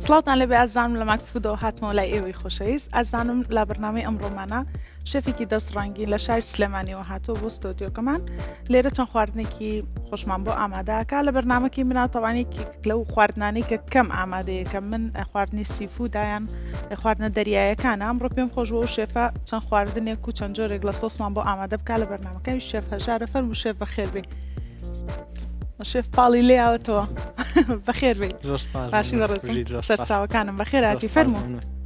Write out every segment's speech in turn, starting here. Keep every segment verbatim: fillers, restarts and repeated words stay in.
سڵاتان لەبێ ئازانم لە ماکس فودەوە هاتمەوە لای ئێوەی خۆشەویست ئازانم لا بەرنامەی ئەمڕۆمانە شێفێکی دەستڕەنگی لە شار سلێمانیەوە هاتووە بۆ ستۆدیۆکەمان لێرە چەند خواردنێکی خۆشمان بۆ ئامادەکە لە بەرنامەکی مناتەوانێکی لەو خواردنانەی کە کەم ئامادەیەکە من خواردنی سیفودایان خواردنە دەریایەکانە ئەمڕۆ پێم خۆش بۆ شێفە چەند خواردنێک و چەند جۆرێک لە سۆسمان بۆ ئامادە بکە لە بەرنامەکەی شێف هەژارە فەرموو شێف بەخێر بێ شێف پاڵی لێ ئاوەتەوە بەخێر بێ باشی بەڕێزم سەرچاوەکانم بەخێر هاتی فەرموو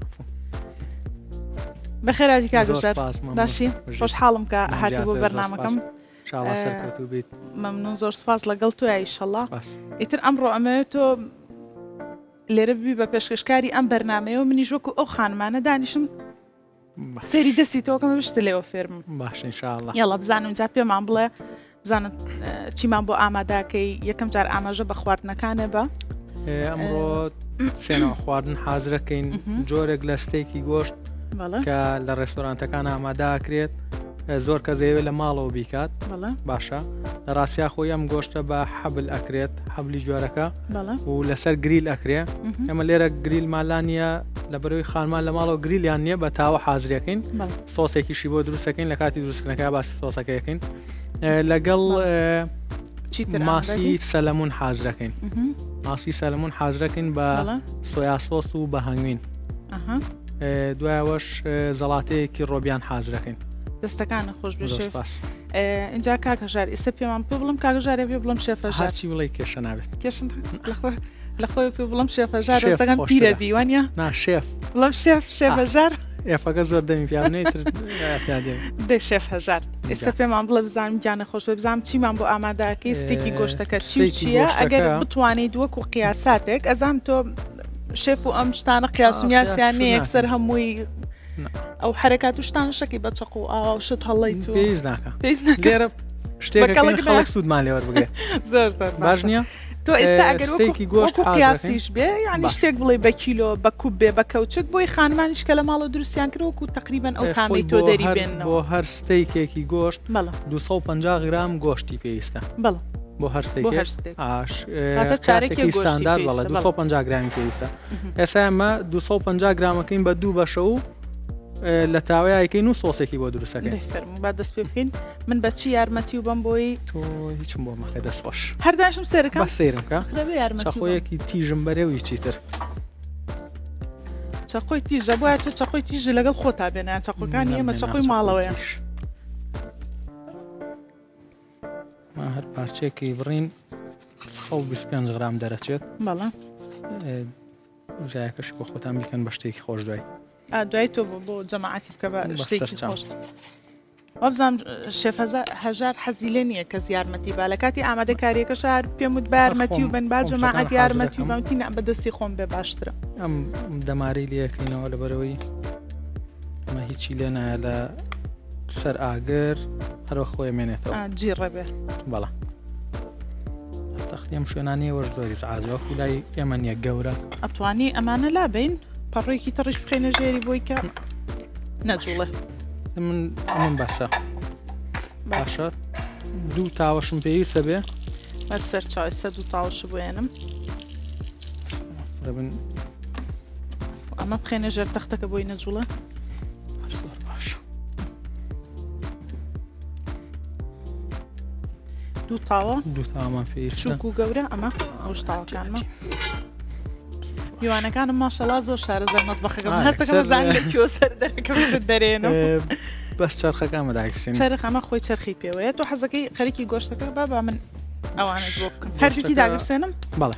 بەخێر هاتی کاگەژار باشی خۆشحاڵم کە هاتی بۆ بەرنامەکەم مەمنون زۆر سپاس لەگەڵ تۆ ئایشەڵڵا ئیتر ئەمڕۆ ئەمەوێت تۆ لێرە ببی بە پێشکەشکاری ئەم بەرنامەیەوە منیش وەکو ئەو خانمانە دانیشم سێری دەستی تۆکەمە بشتە لێوە فێرم باش ئینشاءڵڵا یاڵا بزانم جا پێمان بڵێ بزانم چیمان بۆ ئامادەکەی یەکەم جار ئاماژە بە خواردنەکانە بە ئەمڕۆ سێنەوە خواردن حازرەکەین جۆرێک لە ستێکی گۆشت کە لە ڕێستۆرانتەکان ئامادەکرێت زۆر کە زەوێت لە ماڵەوە بیکات باشە لە ڕاستیا خۆی ئەم گۆشتە بە حەبل ئەکرێت حەبلی جۆرەکە و لەسەر گریل ئەکرێ ئەمە لێرە گریل مالانیە لە بەرەوەی خانمان لە ماڵەوە گریلیان نییە بە تاوە حازرەکەین سۆسێکیشی بۆ دروستەکەین لە کاتی دروستکردنەکە باسی سۆسەکەیەکەین لەگەڵ ماسی سەلەمون حازرەکەین ماسی سەلەمون حازرەکەین بە سۆیا سۆس و بە هەنگوین دوایەوەش زەڵاتەیەکی ڕۆبیان حازرەکەین دەستەکانە خۆش بێ شێف اینجا کاکەژار ئێستا پێمان پێ بڵم کاگەژارێ پێ بڵم شێفەژار چی بڵێ کێشە نابێت کێشن لە خۆی پێ بڵم شێفەژار دەستەکان پیرە بیوانە نا شێف بڵم شێف شێفەژار ئێفەکە زۆر دەمی پیاونێت دێ شێف هەژار ئێستا پێمان بڵێ بزانم گیانە خۆش بێ بزانم چیمان بۆ ئامادەکەی ستێکی گۆشتەکە چی و چییە ئەگەر بتوانیت وەکو قیاساتێک ئەزانم تۆ شێف و ئەم شتانە قیاسمیاسیان نیە یەکسەر هەمووی ئەو حرەکات و شتان شەکی بە چەق و ئاوا شت هەڵەیت و پێویست ناکە لێرە شتێک خەڵک سوودمان لێوە بگێ زۆر زۆر باش نییە تۆ ئێستا ئەگەر وەکو قیاسیش بێ یعنی شتێک بڵێ بە کیلۆ بە کوب بێ بە کەوچک بۆی خانمانیش کە لە ماڵە دروستیان کرد وەکو تقریبەن ئەو تامەی تۆ دەری بێنەوە بۆ هەر ستەیکێکی گۆشت دووسە و پەنجا گرام گۆشتی پێویستە بەڵێ بۆ هەر ستێک چارێکی ستاندار بەڵێ دووسە و پەنجا گرامی پێویستە ئێستا ئەمە دووسە و پەنجا گرامەکەین بە دوو بەشە و لە تاوایکەین و سۆسێکی بۆ دروستەکەی با دەست پێ بکەین من بەچی یارمەتی و بەم بۆی تۆ هیچم بۆ مەخێ دەست بەش هەرداشم سێرەکە سێرم کە چەخۆیەکی تیژم بەرێوی چیتر چەقۆی تیژە بۆیە تۆ چەقۆی تیژ لەگەڵ خۆتا بێنیان چەقۆکانی ئێمە چەقۆی ماڵەوەیە هەر پارچێکی بڕین سەد و بیست و پێنج غرام دەرەچێت بەڵێ جایەکەشی بۆ خۆتان بیکەن بە شتێکی خۆش دوای دوای تۆ بۆ جەماعەتی بکە بە شتێکی خۆش وابزانم شێف هەژار حەزی لێ نییە کەس یارمەتی با لە کاتی ئامادەکاریەکە شار پێم وت بە یارمەتی و بن با جەماعەت یارمەتی و بەوتی بەدەستی خۆم بێ باشترە ئەم دەماری لەکەینەوە لەبەرەوەی ئەمە هیچی لێ نایە لە سەر ئاگر هەرۆ خۆی مێنێتەوە جیڕە بێ بەڵە تەختیم شوێنانیە وەش زۆری عازەوە خولای ئێمە نییە گەورە ئەتوانی ئەمانە لابین پەڕێکی تەڕیش بخێنە ژێری بۆی کە نەجوڵێ من من بەسە باشە دوو تاوەشم پێویستە بێ بەسەر چاوی سە دوو تاوەش بێنم ئەمە بخێنە ژێر تەختەکە بۆی نەجوڵە باش دوو تاوە دوو تاوەمان پێویستە چووک و گەورە ئەمە ئەو تاوەکانمە میوانەکانم ماشەڵا زۆر شارەزای مەتبەخەکەم هەستەکەم زان لە کیۆ سەر دەرەکەمشت دەرێنم بەس چرخەکەمە داکشین چرخ ئەمە خۆی چرخی پێوەیە تۆ حەزەکەی خەریکی گۆشتەکە با با من ئەوانت بۆ بکەم هەردووکی داگرسێنم بەڵێ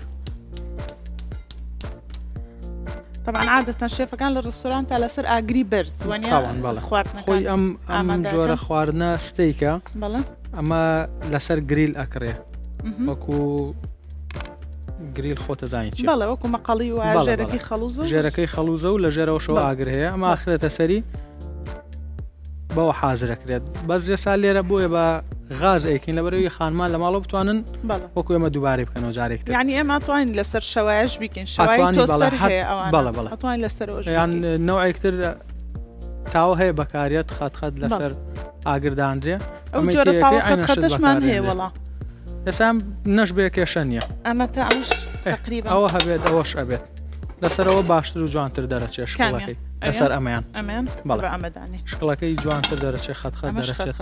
طبعا عادەتەن شێفەکان لە ڕێستۆران تا لەسەر ئاگری بەرز وانە خواردنەکان خۆی ئەم ئەم جۆرە خواردنە ستەیکە بەڵێ ئەمە لەسەر گریل ئەکرێ وەکو گریل خۆتە زانی چی بەڵێ وەکو مەقەڵی و ژێرەکەی خەڵوزە ژێرەکەی خەڵوزە و لە ژێرەوەشەوە ئاگر هەیە ئەمە ئاخرێتە سەری بەوە حازرەکرێت بەس جێسا لێرە بۆیە بە غاز ئەیکەین لەبەرەوەی خانمان لە ماڵەوە بتوانن وەکو ئێمە دووبارەی بکەنەوە جارێکتر یعنی ئێمە توانین لەسەر شەوایش بیکەین شەوای تۆستەر هەیە ئەوانە بەڵێ بەڵێ ئەتوانین لەسەرەوەش یان نەوعێکتر تاوە هەیە بەکارێت خەت خەت لەسەر ئاگرداندرێ ئەو جۆرە تاوە خەت خەتەشمان هەیە وەڵا ئێستا نەش بێ کێشە نییە ئەمە تا ئەوش تقریبا ئەوە هەبێت ئەوەش ئەبێت لەسەرەوە باشتر و جوانتر دەرەچێت شکڵەکەی لەسەر ئەمەیان ئەمێن بەڵێ ئەمەدانی شکڵەکەی جوانتر دەرەچێت خەتخەت دەرەچێت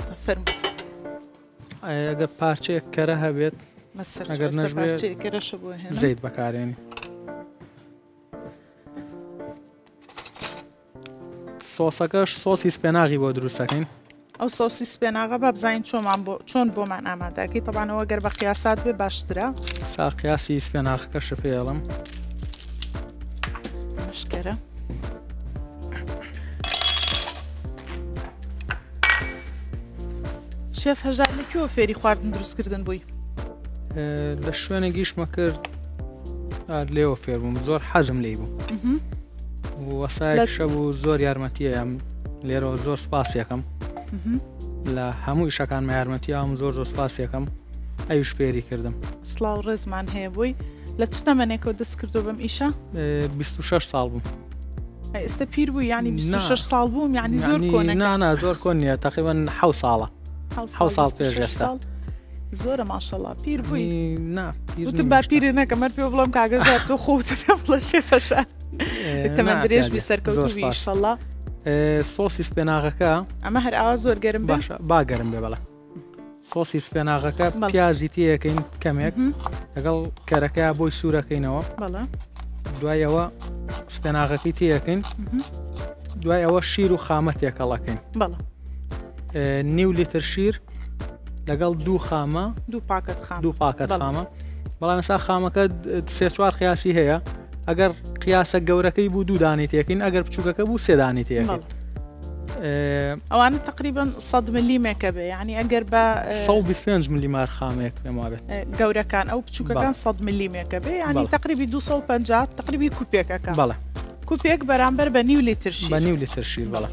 ئەگەر پارچەیەک کەرە هەبێت ئەگەر نەژبێت زەیت بەکارێنی سۆسەکەش سۆسی سپێناغی بۆ دروستەکەین ئەو سۆسی سپێناغە بە بزانین چۆن بۆمان ئامادەکەی تەبانەوە گەر بە قیاسات بێ باشترە سا قیاسی سپێناغەکەش پێڵم مشکەرە شێف هەژار لەکوێوە فێری خواردن دروستکردن بووی لە شوێنە گیشمە کرد لێوە فێر بووم زۆر حەزم لێی بوو وەسایەک شە بوو زۆر یارمەتیە لێرەوە زۆر سپاسیەکەم لە هەموو ئیشەکان مە یارمەتیام زۆر زۆر سپاسیەکەم ئەویش فێری کردم سڵاو ڕێزمان هەیە بووی لە چ تەمەنێکەوە دەست کردو بەم ئیشە بیست و شەش ساڵ بووم ئێستا پیر بوو ینی بیست و شەش ساڵ بووم یعنی زۆر کۆنە نا زۆر کۆن نییە تقریبەن حەوت ساڵە حەوت ساڵ پێش ئێستا زۆرە ماشەڵڵا پیر بووی وتم با پیرە نەکە مەر پێ بڵم کاگەزار تۆ خۆتە پێ بڵە شێفەشار تەمەن درێژبی سەرکەوتوبی ئیشەڵڵا سۆسی سپێناغەکە ئەمە هەر ئاوا زۆر گەرم باشە باگەرم بێ بەڵە سۆسی سپێناغەکە پیازی تێەکەین کەمێک لەگەڵ کەرەکە بۆی سوورەکەینەوە دوایەوە سپێناغەکەی تێەکەین دوای ئەوە شیر و خامە تێکەڵەکەین نیو لیتر شیر لەگەڵ دوو خامە دوو پاکەت خام دوو پاکەت خامە بەڵام ئێستا خامەکە سێ چوار قیاسی هەیە ئەگەر قیاسە گەورەکەی بوو دوو دانی تێکین ئەگەر بچووکەکە بوو سێ دانی تێکین ئەوانە تقریبا سەد ملیمێکە بێ یعنی ئەگەر بە سەد و بیست و پێنج ملیمار خامەیەک پێما بێت گەورەکان ئەو بچووکەکان سەد ملیمێکە بێ ینی تقریبی دووسەد و پەنجا تقریبی کوپێکەکە بەڵێ کوپێک بەرامبەر بە نیو لیتر شیر بە نیو لیتر شیر بەڵێ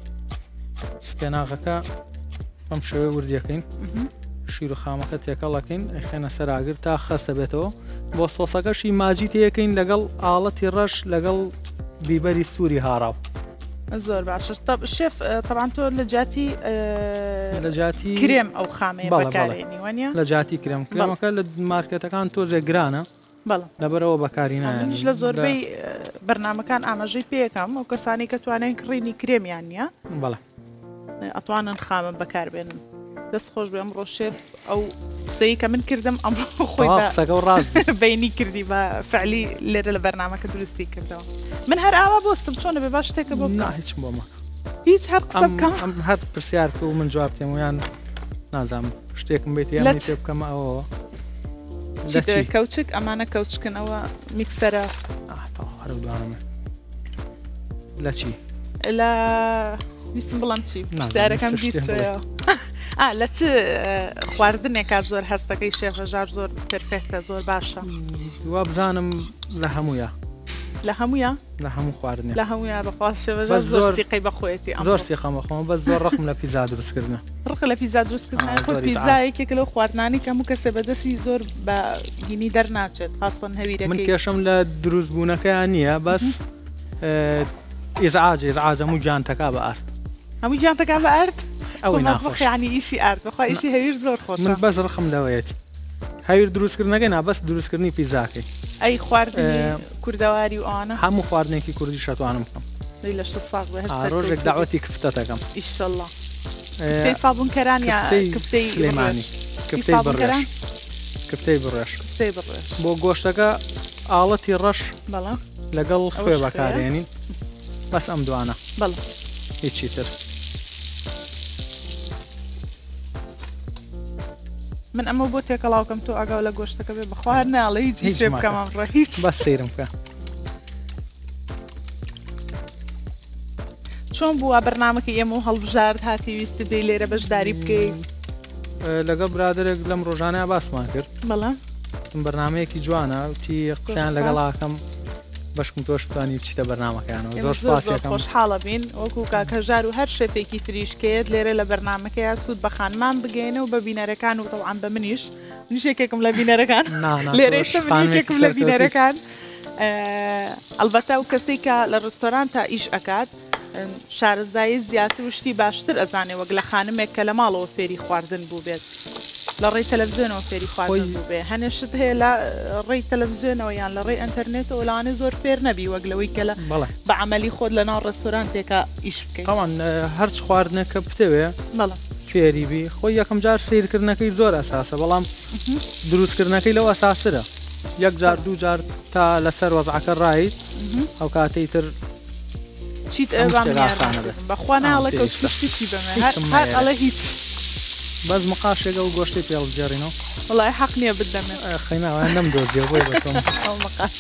سپێناغەکە ئەم شێوێ وردیەکەین شیر و خامەکە تێکەڵەکەین ئەخێنە سەراگر تا خەستە بێتەوە بۆ سۆسەکەشی ماجی تێەکەین لەگەڵ ئاڵەتی ڕەش لەگەڵ بیبەری سووری هاراو زۆر باشە شێف تەبان تۆ لە جاتی لە جاتی کرێم ئەو خامەیە بەکارێنی وانە لە جاتی کرێم کرێمەکە لە مارکێتەکان تۆزێ گرانە لەبەرەوە بەکارینانیش لە زۆربەی بەرنامەکان ئاماژەی پێەکەم ئەو کەسانی کە توانێن کڕینی کرێمیان نییە بەڵێ ئەتوانن خامە بەکاربێنن دەست خۆش بێ ئەمڕۆ شێف ئەو قسەی کە من کردم ئەمڕۆ خۆی بینی کردی بە فعلی لێرە لە بەرنامەکە درستی کردەوە من هەر ئاوا بۆستم چۆنە بێ باش شتێکە بۆ هیچ بۆمە هیچ هەر قسە بکەم هەر پرسیار و من جواب پێم ویان نازانم شتێکم بێت یان پێ بکەمە ئەوەوە کەوچک ئەمانە کەوچکنەوە میکسەرە دوانمە لە چی لە ویستم بڵام چی پرسیارەکەم بیستەوە لە چ خواردنێکا زۆر هەستەکەی شێفەژار زۆر پرفێکتە زۆر باشە وا بزانم لە هەموویە لە هەموویە لە هەموو خواردنێ لە هەموویە بەخواست شێفەژار زۆر سیقەی بەخۆیەتی زۆر سیقەمە خۆمە بەس زۆر ڕقم لە پیزا دروستکردنە ڕق لە پیزا دروستکردن خۆ پیزایەکێکە لەو خواردنانی کە هەموو کەسێ بەدەستی زۆر بە هینی دەرناچێت خاستن هەویرەکەی من کێشەم لە دروستبوونەکەیان نییە بەس ئێزعاج ئێزعاج هەموو گیانتەکە بە ئارد هەموو گیانتەکە بە ئارد ئەو ناخۆشیانی ئیشی ئارد بەخوا ئیشی هەویر زۆر خۆش من بەس ڕقم لەوەیەتی هەویر دروستکردنەکەی نابەست دروستکردنی پیزاکەی ئەی خواردنی کوردەواری و ئەوانە هەموو خواردنێکی کوردی شەتوانم بکەم لە شە ساڵ ڕۆژێک داوەتی کفتە دەکەم ئیشەڵڵا کفتەی سابوونکەران یا کفتەی سلێمانی کفتەی بڕێش کفتەی بڕێش بۆ گۆشتەکە ئاڵەتی ڕەش لەگەڵ خوێ بەکارێنین بەس ئەم دوانە بەڵێ هیچی تر من ئەمە بۆ تێکەڵاوکەم تۆ ئەگەڵ لە گۆشتەکە بێ بخوار ناڵە هیچ هیچ بکەم ئەمڕۆ هیچ بەس سەیرم بکە چۆن بووە بەرنامەکە ئێمە و هەڵبژارد هاتیویستە دەی لێرە بەشداری بکەیت لەگەڵ برادێک لەم ڕۆژانەیە باسمان کرد بەڵێ بەرنمەیەکی جوانە وتی قسەیان لەگەڵاکەم بەشکم تۆش توانی بچیتە بەرنامەکەیانەوە زۆر سپاسیەکەم خۆشحاڵە بین وەکو کاکەژار و هەر شتێکی تریشکێت لێرە لە بەرنامەکەیە سوود بە خانمان بگەینە و بە بینەرەکان و تەوان بە منیش نیشێکێکم لە بینەرەکان لێرەیەکم لە بینەرەکان ئەلبەتە و کەسێک کە لە ڕستۆران تا ئیش ئەکات شارەزایی زیاتر وشتی باشتر ئەزانێ وەک لە خانمێک کە لە ماڵەوە فێری خواردن بوو بێت لە ڕێی تەلەڤیزیۆنەوە فێری خواردن بوو بێ هەنێشت هەیە لە ڕێی تەلەڤیزیۆنەوە یان لە ڕێی ئەنتەرنێتەوە لەوانێ زۆر فێر نەبی وەک لەوەی کە لە بە عەمەلی خۆت لە ناو ڕێستۆرانتێکە ئیش بکەیت تاوان هەرچ خواردنەکە بتەوێ فێری بی خۆی یەکەم جار سیرکردنەکەی زۆر ئەساسە بەڵام دروستکردنەکەی لەو ئەساسرە یەک جار دوو جار تا لەسەر وەزعەکە ڕایت ئەو کاتەی تر چیت بەخوا ناڵێ کەوتشتی بەمە هەر ئەڵە هیچ بەس مقاشێکە و گۆشتی پێڵجێڕینەوە وڵای حەق نییە بدەمێ خەیناوە نەمدۆزیە بۆی بەتۆم ئەو مقاش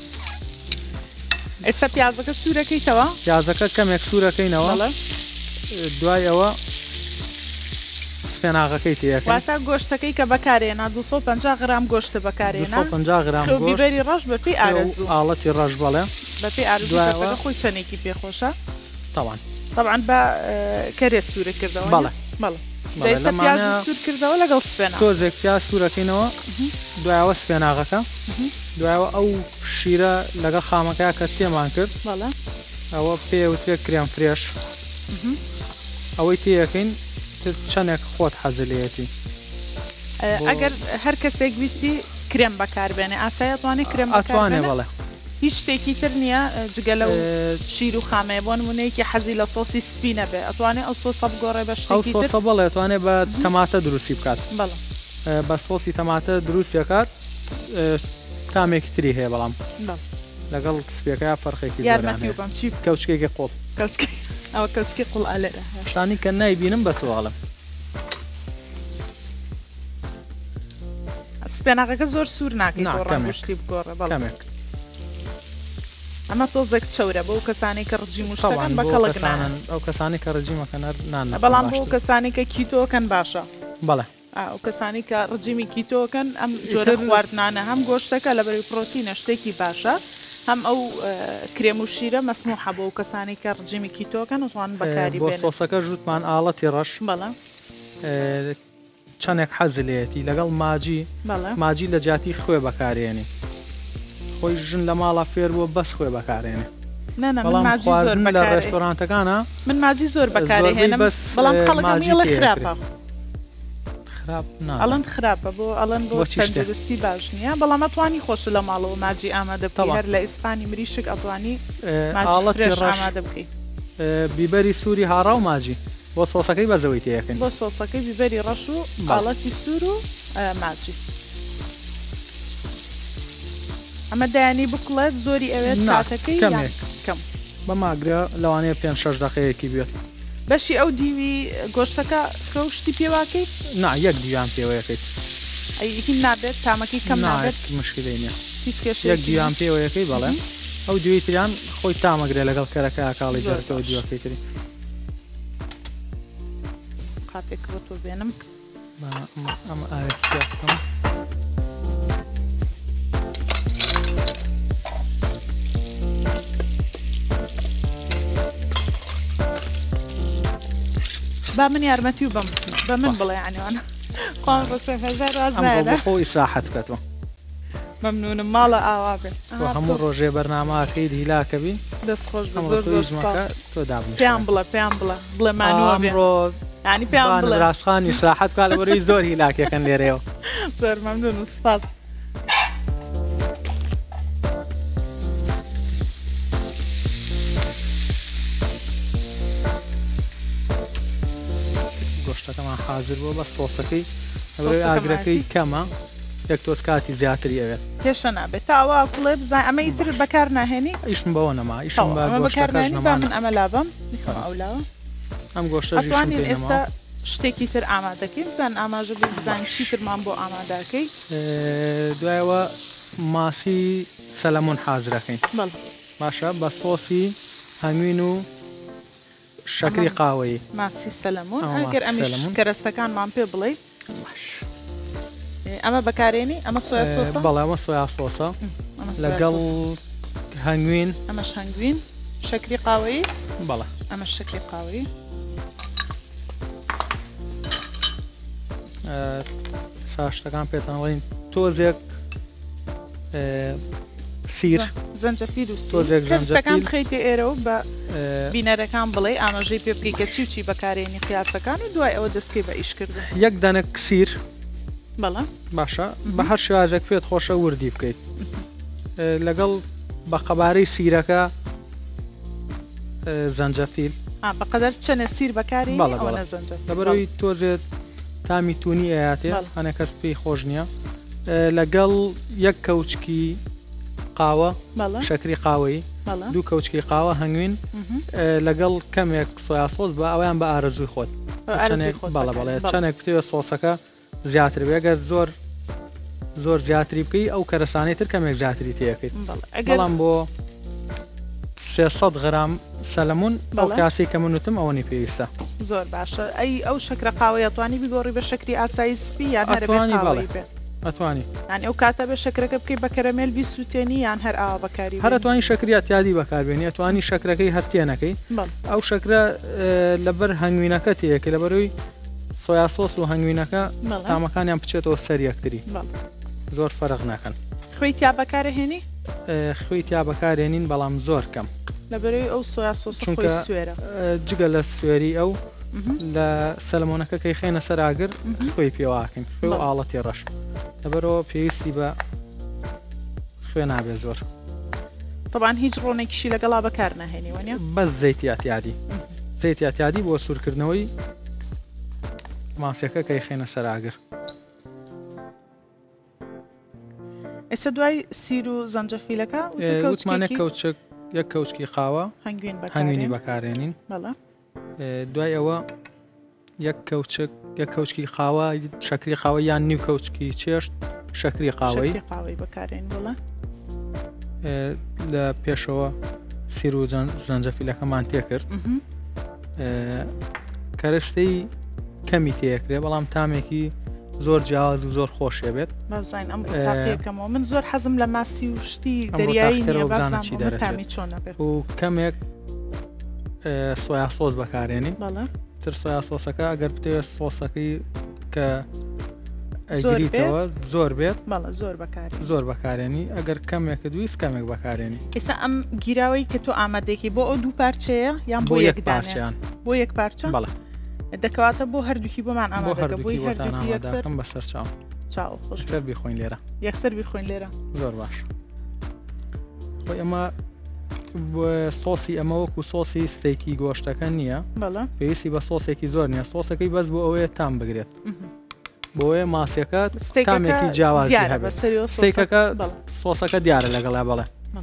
ئێستا پیازەکە سوورەکەیتەوە پیازەکە کەمێک سوورەکەینەوە دوای ئەوە سپێناغەکەی تێکە واتە گۆشتەکەی کە بەکارێنا دووسە و پەنجا غرام گۆشتە بەکارێنا پەنجا غرام بیبەری ڕەش بەپی ئارەزوو ئاڵەتی ڕەش بەڵێ بەپی ئارەزوو خۆی چەنێکی پێخۆشە تاوان طبعا بە کەرێ سوورە کردەوە بەڵێ بەڵێ دەیسە پیاز سوور کردەوە لەگەڵ سپێنا تۆزێک پیاز سوورەکەینەوە دوایەوە سپێناغەکە دوایەوە ئەو شیرە لەگەڵ خامەکەیە کە تێمان کرد بەڵێ ئەوە پێوترێ کرێم فرێش ئەوەی تێیەکەین چەندێک خۆت حەزلێتی ئەگەر هەر کەسێک ویستی کرێم بەکاربێنێ ئاسایی ئەتوانێت کرێم ئەتوانێ بەڵێ هیچ شتێکی تر نییە جگە لەو شیر و خامەیە بۆ نمونەیەکی حەزی لە سۆسی سپی نەبێ ئەتوانێت ئەو سۆسە بگۆڕێ بە شتێکی تر ئەو بەڵێ ئەتوانێت بە تەماتە دروستی بکات بەڵێ بە سۆسی تەماتە دروست دەکات تامێکی تری هەیە بەڵام لەگەڵ سپیەکە فەرقێکی یارمەتی بەم چی کەوچکێکی قوڵ ئەوە کەسکی قوڵ ئالێرە شانی کە نایبینم بە تۆڵم سپێناغەکە زۆر سوور ناکەی شتی بگۆڕە بەڵامێک ئەمە تۆزێک چەورە بۆ کەسانی کە ڕجی مشتەکان بەکەڵکانن ئەو کەسانی کە ڕجیمەکەن نان بەڵام بۆ کەسانی کە کیتۆکەن باشە بەڵێ ئەو کەسانی کە ڕجیمی کیتۆکەن ئەم جۆرە خواردنانە هەم گۆشتەکە لە بەری پرۆتینە شتێکی باشە هەم ئەو کرێم و شیرە مەسموحە بۆ کەسانی کە ڕجیمی کیتۆکەن وتوان بەکاری بێنن بۆ سۆسەکە ژوتمان ئاڵەتی ڕەش بەڵێ چەندێک حەزلێتی لەگەڵ ماجی ماجی لە جاتی خوێ بەکارێنی خۆی ژن لە ماڵە فێر بووە بەس خوێ بەکارێنێ لە ڕێستۆرانتەکانە من ماجی زۆر بەکارهێنم بەڵام خەڵکەڵە خراپە ئەڵەن خراپە بۆ ئەڵەن بۆ تەندروستی باش نییە بەڵام ئەتوانی خۆش لە ماڵەوە ماجی ئامادە بکەی هەر لە ئیسپانی مریشک ئەتوانی ئامادە بکەی بیبەری سووری هاڕا و ماجی بۆ سۆسەکەی بەزەوەی تێکن بۆ سۆسەکەی بیبەری ڕەش و باڵەتی سوور و ماجی ئەمە دایانی بکڵێت زۆری ئەوێت کاتەکەی کەم بە ماگرە لەوانەیە پێ شەش دقەیەکی بێت بەشی ئەو دیوی گۆشتەکە خەوشتی پێواکەیت نا یەک دیوان پێوەیەکەیت ئەیکی نابێت تامەکەی کەم نابێت مشکلەی نییە یەک دیوان پێوەیەکەی بەڵێ ئەو دوی تریان خۆی تامەگرێت لەگەڵ کەرەکە کاڵی دەرەوە دیوەکەی تری قاتێک بۆ تۆ بێنم ئەمە ئاوێکم با من یارمەتی و بم بە من بڵێ عنیوانە خۆم ڕۆژێفەژار ڕازدایە خۆ ئیسراحەت بکەتەوە مەمنونم ماڵە ئاوا بێت هەموو ڕۆژێ بەرنامەکەی دیلاکەبی دەستخۆش زۆر زۆرمەکە تۆ دابن پێیان بڵە پێیان بڵە بڵێمانوە ڕۆ ینی پێیان بڵێ ڕاستخانی ئیسراحەت کات لەبەرەوەی زۆر هیلاکەکەن لێرەوە زۆر مەمنون و سپاس گۆشتەکەمان حاضر بووە بە سۆسەکەی ئاگرەکەی کەمە یەک تۆز کاتی زیاتری ئەوێت پێشە نابێت تاوا کوڵێ بزای ئەمە ئیتر بەکار ناهێنی ئیشم بەوە نەما ئیشم بەکارنانی با من ئەمە لابم ئەولاوە ئەم گۆشتە ئەتوانین ئێستا شتێکی تر ئامادەکەی بزان ئاماژە بزانین چیترمان بۆ ئامادەکەی دوایەوە ماسی سەلەمۆن حازرەکەین باشە بە سۆسی هەنگوین و شەکری قاوەیی ماسی سەلەمۆن ئەگەر ئەمیش کەرەستەکانمان پێ بڵێ ئەمە بەکارێنی ئەمە سۆیا سۆسە بەڵێ ئەمە سۆیا سۆسە لەگەڵ هەنگوین ئەمەش هەنگوین شەکری قاوەیی بەڵێ ئەمە شەکری قاوەیی ساشتەکان پێتانڵین تۆزێک سیر زەنجەفیل و سیرەکان بخەیتە ئێرە و بە بینەرەکان بڵێ ئاماژەی پێ بکەی کە چی و چی بەکارێنی قیاسەکان و دوای ئەوە دەستکەی بە ئیشکردن. یەک دانە سیر بەڵێ باشە بە هەر شێوازێک پێت خۆشە وردی بکەیت لەگەڵ بە قەبارەی سیرەکە زەنجەفیل بەقەدەر چەنە سیر بەکاری لەبەرەوەی تۆزێت تامی تونی ئەیاتێ هەنە کەس پێی خۆش نییە لەگەڵ یەک کەوچکی قاوە شەکری قاوەی دوو کەوچکی قاوە هەنگوین لەگەڵ کەمێک سۆیاسۆس بە ئەویان بە ئارەزوی خۆت بەڵە بەڵێ چەندێک بتوێت سۆسەکە زیاتر بێگەر زۆر زۆر زیاتری بکەی ئەو کەرەسانەی تر کەمێک زیاتری تێکەیت بەڵام بۆ سێسەد غرام سەلمون ئەو کاسی کە منوتم ئەوەنی پێویستە زۆر باشە ئەی ئەو شەکرە قاوەیە توانی بگۆڕی بە شەکری ئاسایی سپی یان هەرێتوانی بێت ئەتوانی یان ئەو کاتە بە شەکرەکە بکەی بە کەرەمێل بیسووتێنی یان هەر ئاوا بەکاری هەر ئەتوانی شەکریات یادی بەکاربێنی ئەتوانی شەکرەکەی هەرتێنەکەی ئەو شەکرە لەبەر هەنگوینەکە تێکە لەبەرەوەی سۆیاسۆس و هەنگوینەکە تامەکانیان بچێتەوە سەر یەکتری زۆر فەرق ناکەن. خوێی تیا بەکارهێنی؟ خوێی تیا بەکارهێنین بەڵام زۆر کەم لەبەرەوەی ئەو سۆیاسۆس خۆی سوێرە جگە لە سوێری ئەو لە سەلمۆنەکە کەی خێنە سەر ئاگر خۆی پێواکەین خوێ و ئاڵەتی ڕەش لەبەرەوە پێویستی بە خوێ نابێ زۆر طبعاً هیچ ڕۆنێکیشی لەگەڵا بەکار ناهێنی وانە بەس زەیتیاتیادی زەیتیاتیادی بۆ سوورکردنەوەی ماسیەکە کەی خێنە سەر ئاگر. ئێستا دوای سیر و زەنجەفیلەکە وتمانە کەوچک یەک کەوچکی قاوە هەنگوینی بەکارێنین دوای ئەوە یەک کەوچک یەک کەوچکی قاوە شەکری قاوە یان نیو کەوچکی چێشت شەکری قاوەی بەکارێن بڵە لە پێشەوە سیر و زەنجەفیلەکەمان تێکرد کەرەستەی کەمی تێکرێ بەڵام تامێکی زۆر جیاواز و زۆر خۆشێ بێت بابزین ئەم تاقیەکەمەوە من زۆر حەزم لە ماسی و شتی دەریایی تامی چۆنە بێت و کەمێک سۆیاسۆس بەکارێنی تر سۆیاسۆسەکە ئەگەر بتەوێت سۆسەکەی کە ئەگریتەوە زۆر بێت زۆر بەکاری زۆر بەکارێنی ئەگەر کەمێکە دویست کەمێک بەکارێنی ئێستا ئەم گیراوەی کە تۆ ئامادەیەکی بۆ ئەو دوو پارچەیە یان بۆ یەک پارچیان بۆ یەک پارچە بەڵێ دەکەواتە بۆ هەردووکی بۆمان ئامادەکە بۆی هەردووکم بەسەر چاو چاو خۆش بیخۆین لێرە یەکسەر بیخۆین لێرە زۆر باش خۆی ئەمە سۆسی ئەمە وەکو سۆسی ستێکی گۆشتەکە نییە پێویستی بە سۆسێکی زۆر نییە سۆسەکەی بەس بۆ ئەوەیە تام بگرێت بۆیە ماسیەکە تامێکی جیاوازی هەبێت ستێکەکە سۆسەکە دیارە لەگەڵا بەڵێ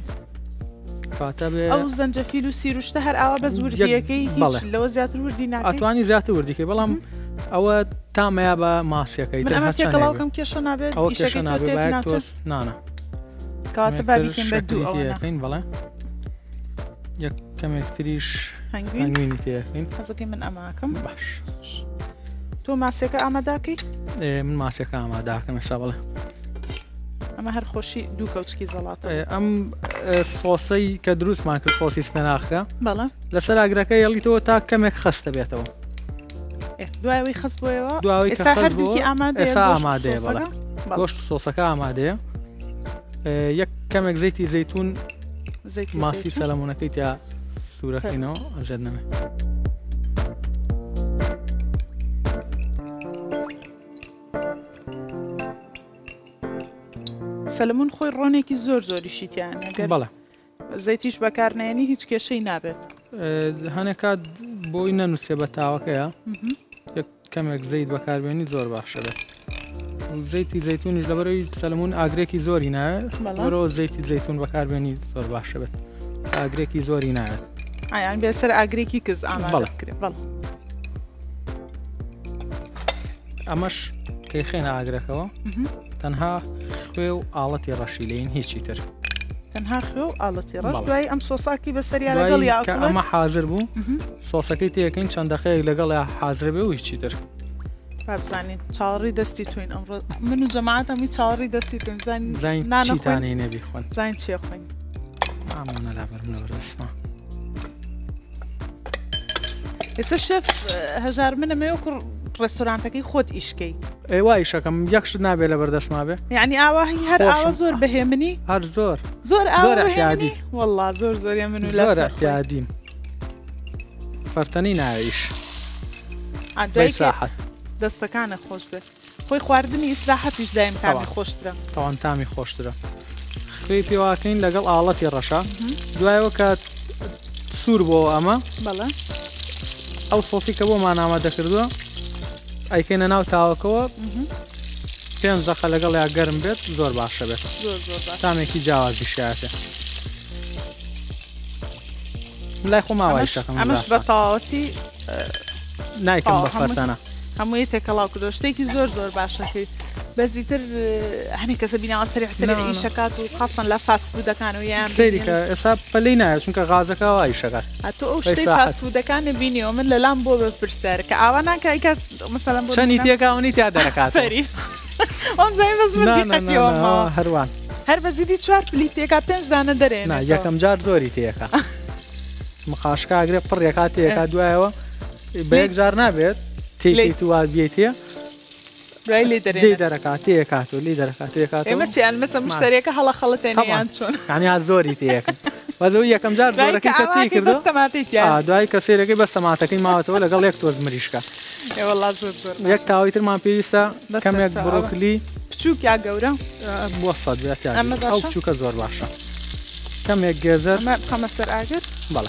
ئەو زەنجەفیل و سیروشتە هەر ئاوا بە وردیەکەی هیچ لەوە زیاتر وردی ناکەی ئەتوانی زیاتر وردیکەی بەڵام ئەوە تامەیە بە ماسیەکەی تێکەڵاوکەم کێشە نابێت ئەوە کێشە نابێت نانە کەواتە بابیکەین بە دوو ئەوەکەین بەڵێ یەک کەمێک تریش هەنگوینی تێکەین حەزەکەی من ئەماکەم باش تۆ ماسیەکە ئاماداکەی؟ من ماسیەکە ئاماداکەم ئێستا بڵێ ئەمە هەر خۆشی دوو کەوچکی زەڵاتە ئەم سۆسەی کە دروستمان کرد سۆسی سپێناخەکە بەڵێ لەسەر ئاگرەکە هێڵیتەوە تا کەمێک خەستە بێتەوە دوایەوەی خست بۆیەوە دواوی ئێستا هەردووکی ئامادەیە ئێستا ئامادەیە بەڵێ گۆشت سۆسەکە ئامادەیە یەک کەمێک زەیتی زەیتون ماسی سەلەمونەکەی تیا سوورەکەینەوە ئەزێت نەمێ سەلمون خۆی ڕۆنێکی زۆر زۆریشی تیانە بەڵێ زەیتیش بەکارنێنی هیچ کێشەی نابێت هەنێکات بۆی نەنووسێ بە تاوەکەیە یەک کەمێک زەیت بەکاربێنی زۆر باشە بێت زەیتی زەیتونیش لەبەرەوەی سەلمون ئاگرێکی زۆری نایە بەرەوە زەیتی زەیتون بەکاربێنی زۆر باشە بێت ئاگرێکی زۆری نایە ئایان بێسەر ئاگرێکی کز ئامادە بکرێت بەڵێ ئەمەش کەی خێنە ئاگرەکەەوە تەنها خوێ و ئاڵەتی ڕەشی لێین هیچی تر تەنها خوێ و ئاڵەتی ڕەش دوای ئەم سۆساکی بەسەریا لەگەڵ کە ئەمە حازر بوو سۆسەکەی تێکەین چەند دەقەیەک لەگەڵ حازر بێ و هیچی تر بابزانین چاوەڕی دەستی توین ئەمڕۆ من و جەماعەتەمی چاوەڕی دەستی توین زانینانەخوێنی نەبی خوێن زین چێ خوێن ئامانە لابەرنەوەردەسمە ئێستا شەف هەژار منەمەوە کوڕ ڕێستۆرانتەکەی خۆت ئیشکەی ئێوە ئیشەکەم یەکشت نابێت لە بەردەستما بێ یعنی ئاواهی هەر ئاوە زۆر بەهێ منی هەر زۆر زۆر ئاوەیادی والله زۆر زۆریە من زۆرەیادیم فەرتەنی ناویش ساحت دەستەکانە خۆش بێت خۆی خواردنی ئیسراحەتیش دایم تامی خۆشترە تاوان تامی خۆشترە خوێ پێواکەین لەگەڵ ئاڵەتی ڕەشە دوایەوە کە سوور بۆ ئەمە بەڵێ ئەو سۆسی کە بۆمان ئامادە کردووە ئەیکەینە ناو تاوەکەوە پێنج دەقە لەگەڵ یا گەرم بێت زۆر باشە بێت تامێکی جیاوازی شایەتێ لای خۆماوای شەکەم ئەمەش بە تاوەتی نایکەم بە فەرتانە هەمووی تێکەڵاو کردو شتێکی زۆر زۆر باشەکەی بەزیتر هەنی کەسە بینەوە سەری حسەری ئیشەکات و خاستن لە فاستفودەکان و یان سەیریکە ئێستا پەلەی نایە چونکە غازەکەەوە ئیشەکات تۆ ئەو شتەی فاستفودەکانی بینیەوە من لەلام بۆ بپرسیار کە ئاوا ناکە ئەیکە مەسەڵەن بۆ چەندی تێکاونی تا دەرەکات ئەم زای بەزمەوە هەروان هەر بەزیدی چوار پلی تێکا پێنج دانە دەرێن یەکەم جار زۆری تێکە مخاشکە ئاگرێ پڕێکات تێکا دوایەوە بە یەک جار نابێت تێکی تووا بێتە برای لێ دەرێ دەرەکات تێکات و لی دەرەکات تێکات ئێمە چیان مەسە مشتەرێکە هەڵە خەڵەتێنیان چۆن عنیا زۆری تێکە بەدەوی یەکەم جار زۆرەکەی کە تی کردو دوای کە سێرەکەی بەستە ماتەکەی ماوەتەوە لەگەڵ یەک تۆز مریشکە یەک تاوی ترمان پێویستە کەمێک بڕۆکلی بچووک یا گەورە بۆ سەد بێت ئەو بچووکە زۆر باشە کەمێک گێزەر بخەمە سەر ئاگر بەڵێ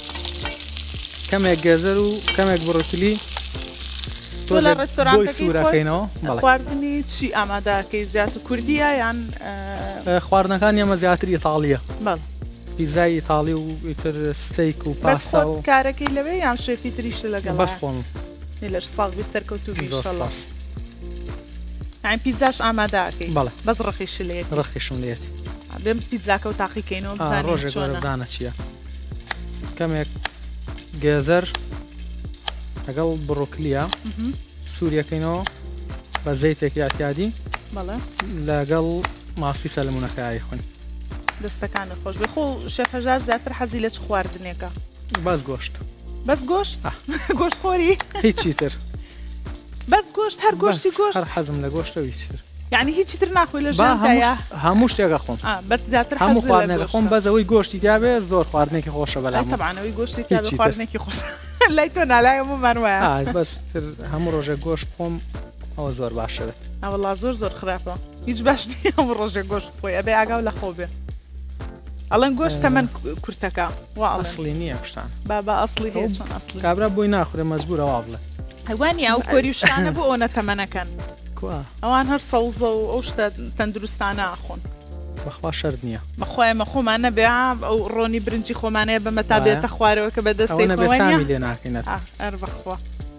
کەمێک گێزەر و کەمێک بڕۆکلی تۆ لە ڕێستۆرانەکەینەوە خواردنی چی ئامادەکەی زیاتر کوردیە یان خواردنەکان ئێمە زیاتر ئیتاڵیە بەڵ پیزای ئیتاڵی و ئیتر ستەیک و پاستا و کارەکەی لەوێ یان شێفی تریشتە لەگەڵ بەس خۆم لەش ساڵ سەرکەوتوبی ئەین پیزاش ئامادەکەی بەڵێ بەس ڕخیش لێت ڕخیشم لێت بێم پیزاکە و تاقیکەینەوە بزانە چییە کەمێک گێزەر لەگەڵ بڕۆکلیە سووریەکەینەوە بە زەیتێکی ئاتیادی لەگەڵ ماسی سەلمونونەکەی خوێن دەستەکانە خۆش بێ خۆ شێفەژار زیاتر حەزی لە چ خواردنێکە باز گۆشت بەس گۆشت گۆشت خۆری هیچی تر بەس گۆشت هەر گۆشتی گۆشت هەر حەزم لە گۆشتەوی تر یعنی هیچی تر ناخۆی لە ژیانتایە هەموو شتێکە خۆم بەس زیاتر هەموو خواردنێکە خۆم بەزەوەی گۆشتی تیاابێ زۆر خواردنێکی خۆشە بەلا تەبانەوەی گۆشتی خواردنێکی خۆش لای تۆ نالای هەمومان وایە بەس هەموو ڕۆژێک گۆشت خۆم ئەوە زۆر باشەوێت ئەوەڵا زۆر زۆر خراپە هیچ باش نیە هەموو ڕۆژێک گۆشت خۆی ئەبێ ئاگاو لە خۆ بێ ئەڵەن گۆشت تەمەەن کورتەکە وا ئەسڵی نییە کوشتان بابا ئەسڵی هەیە چۆن ئەسڵی کابرا بۆی ناخورێ مەزبوورە وا بڵێ هەوانی ئەو کۆری شتانە بۆ ئەوە تەمەنەکەن ئەوان هەر سەوزە و ئەو شتە تەندروستانە ئاخۆن بەخوا شەرد نییە بەخۆیمە خۆمانە بێ ئەو ڕۆنی برنجی خۆمانەیە بەمە تا بێتە خوارەوە کە بەدەستی لێ ناکەینەت ئەر بەخوا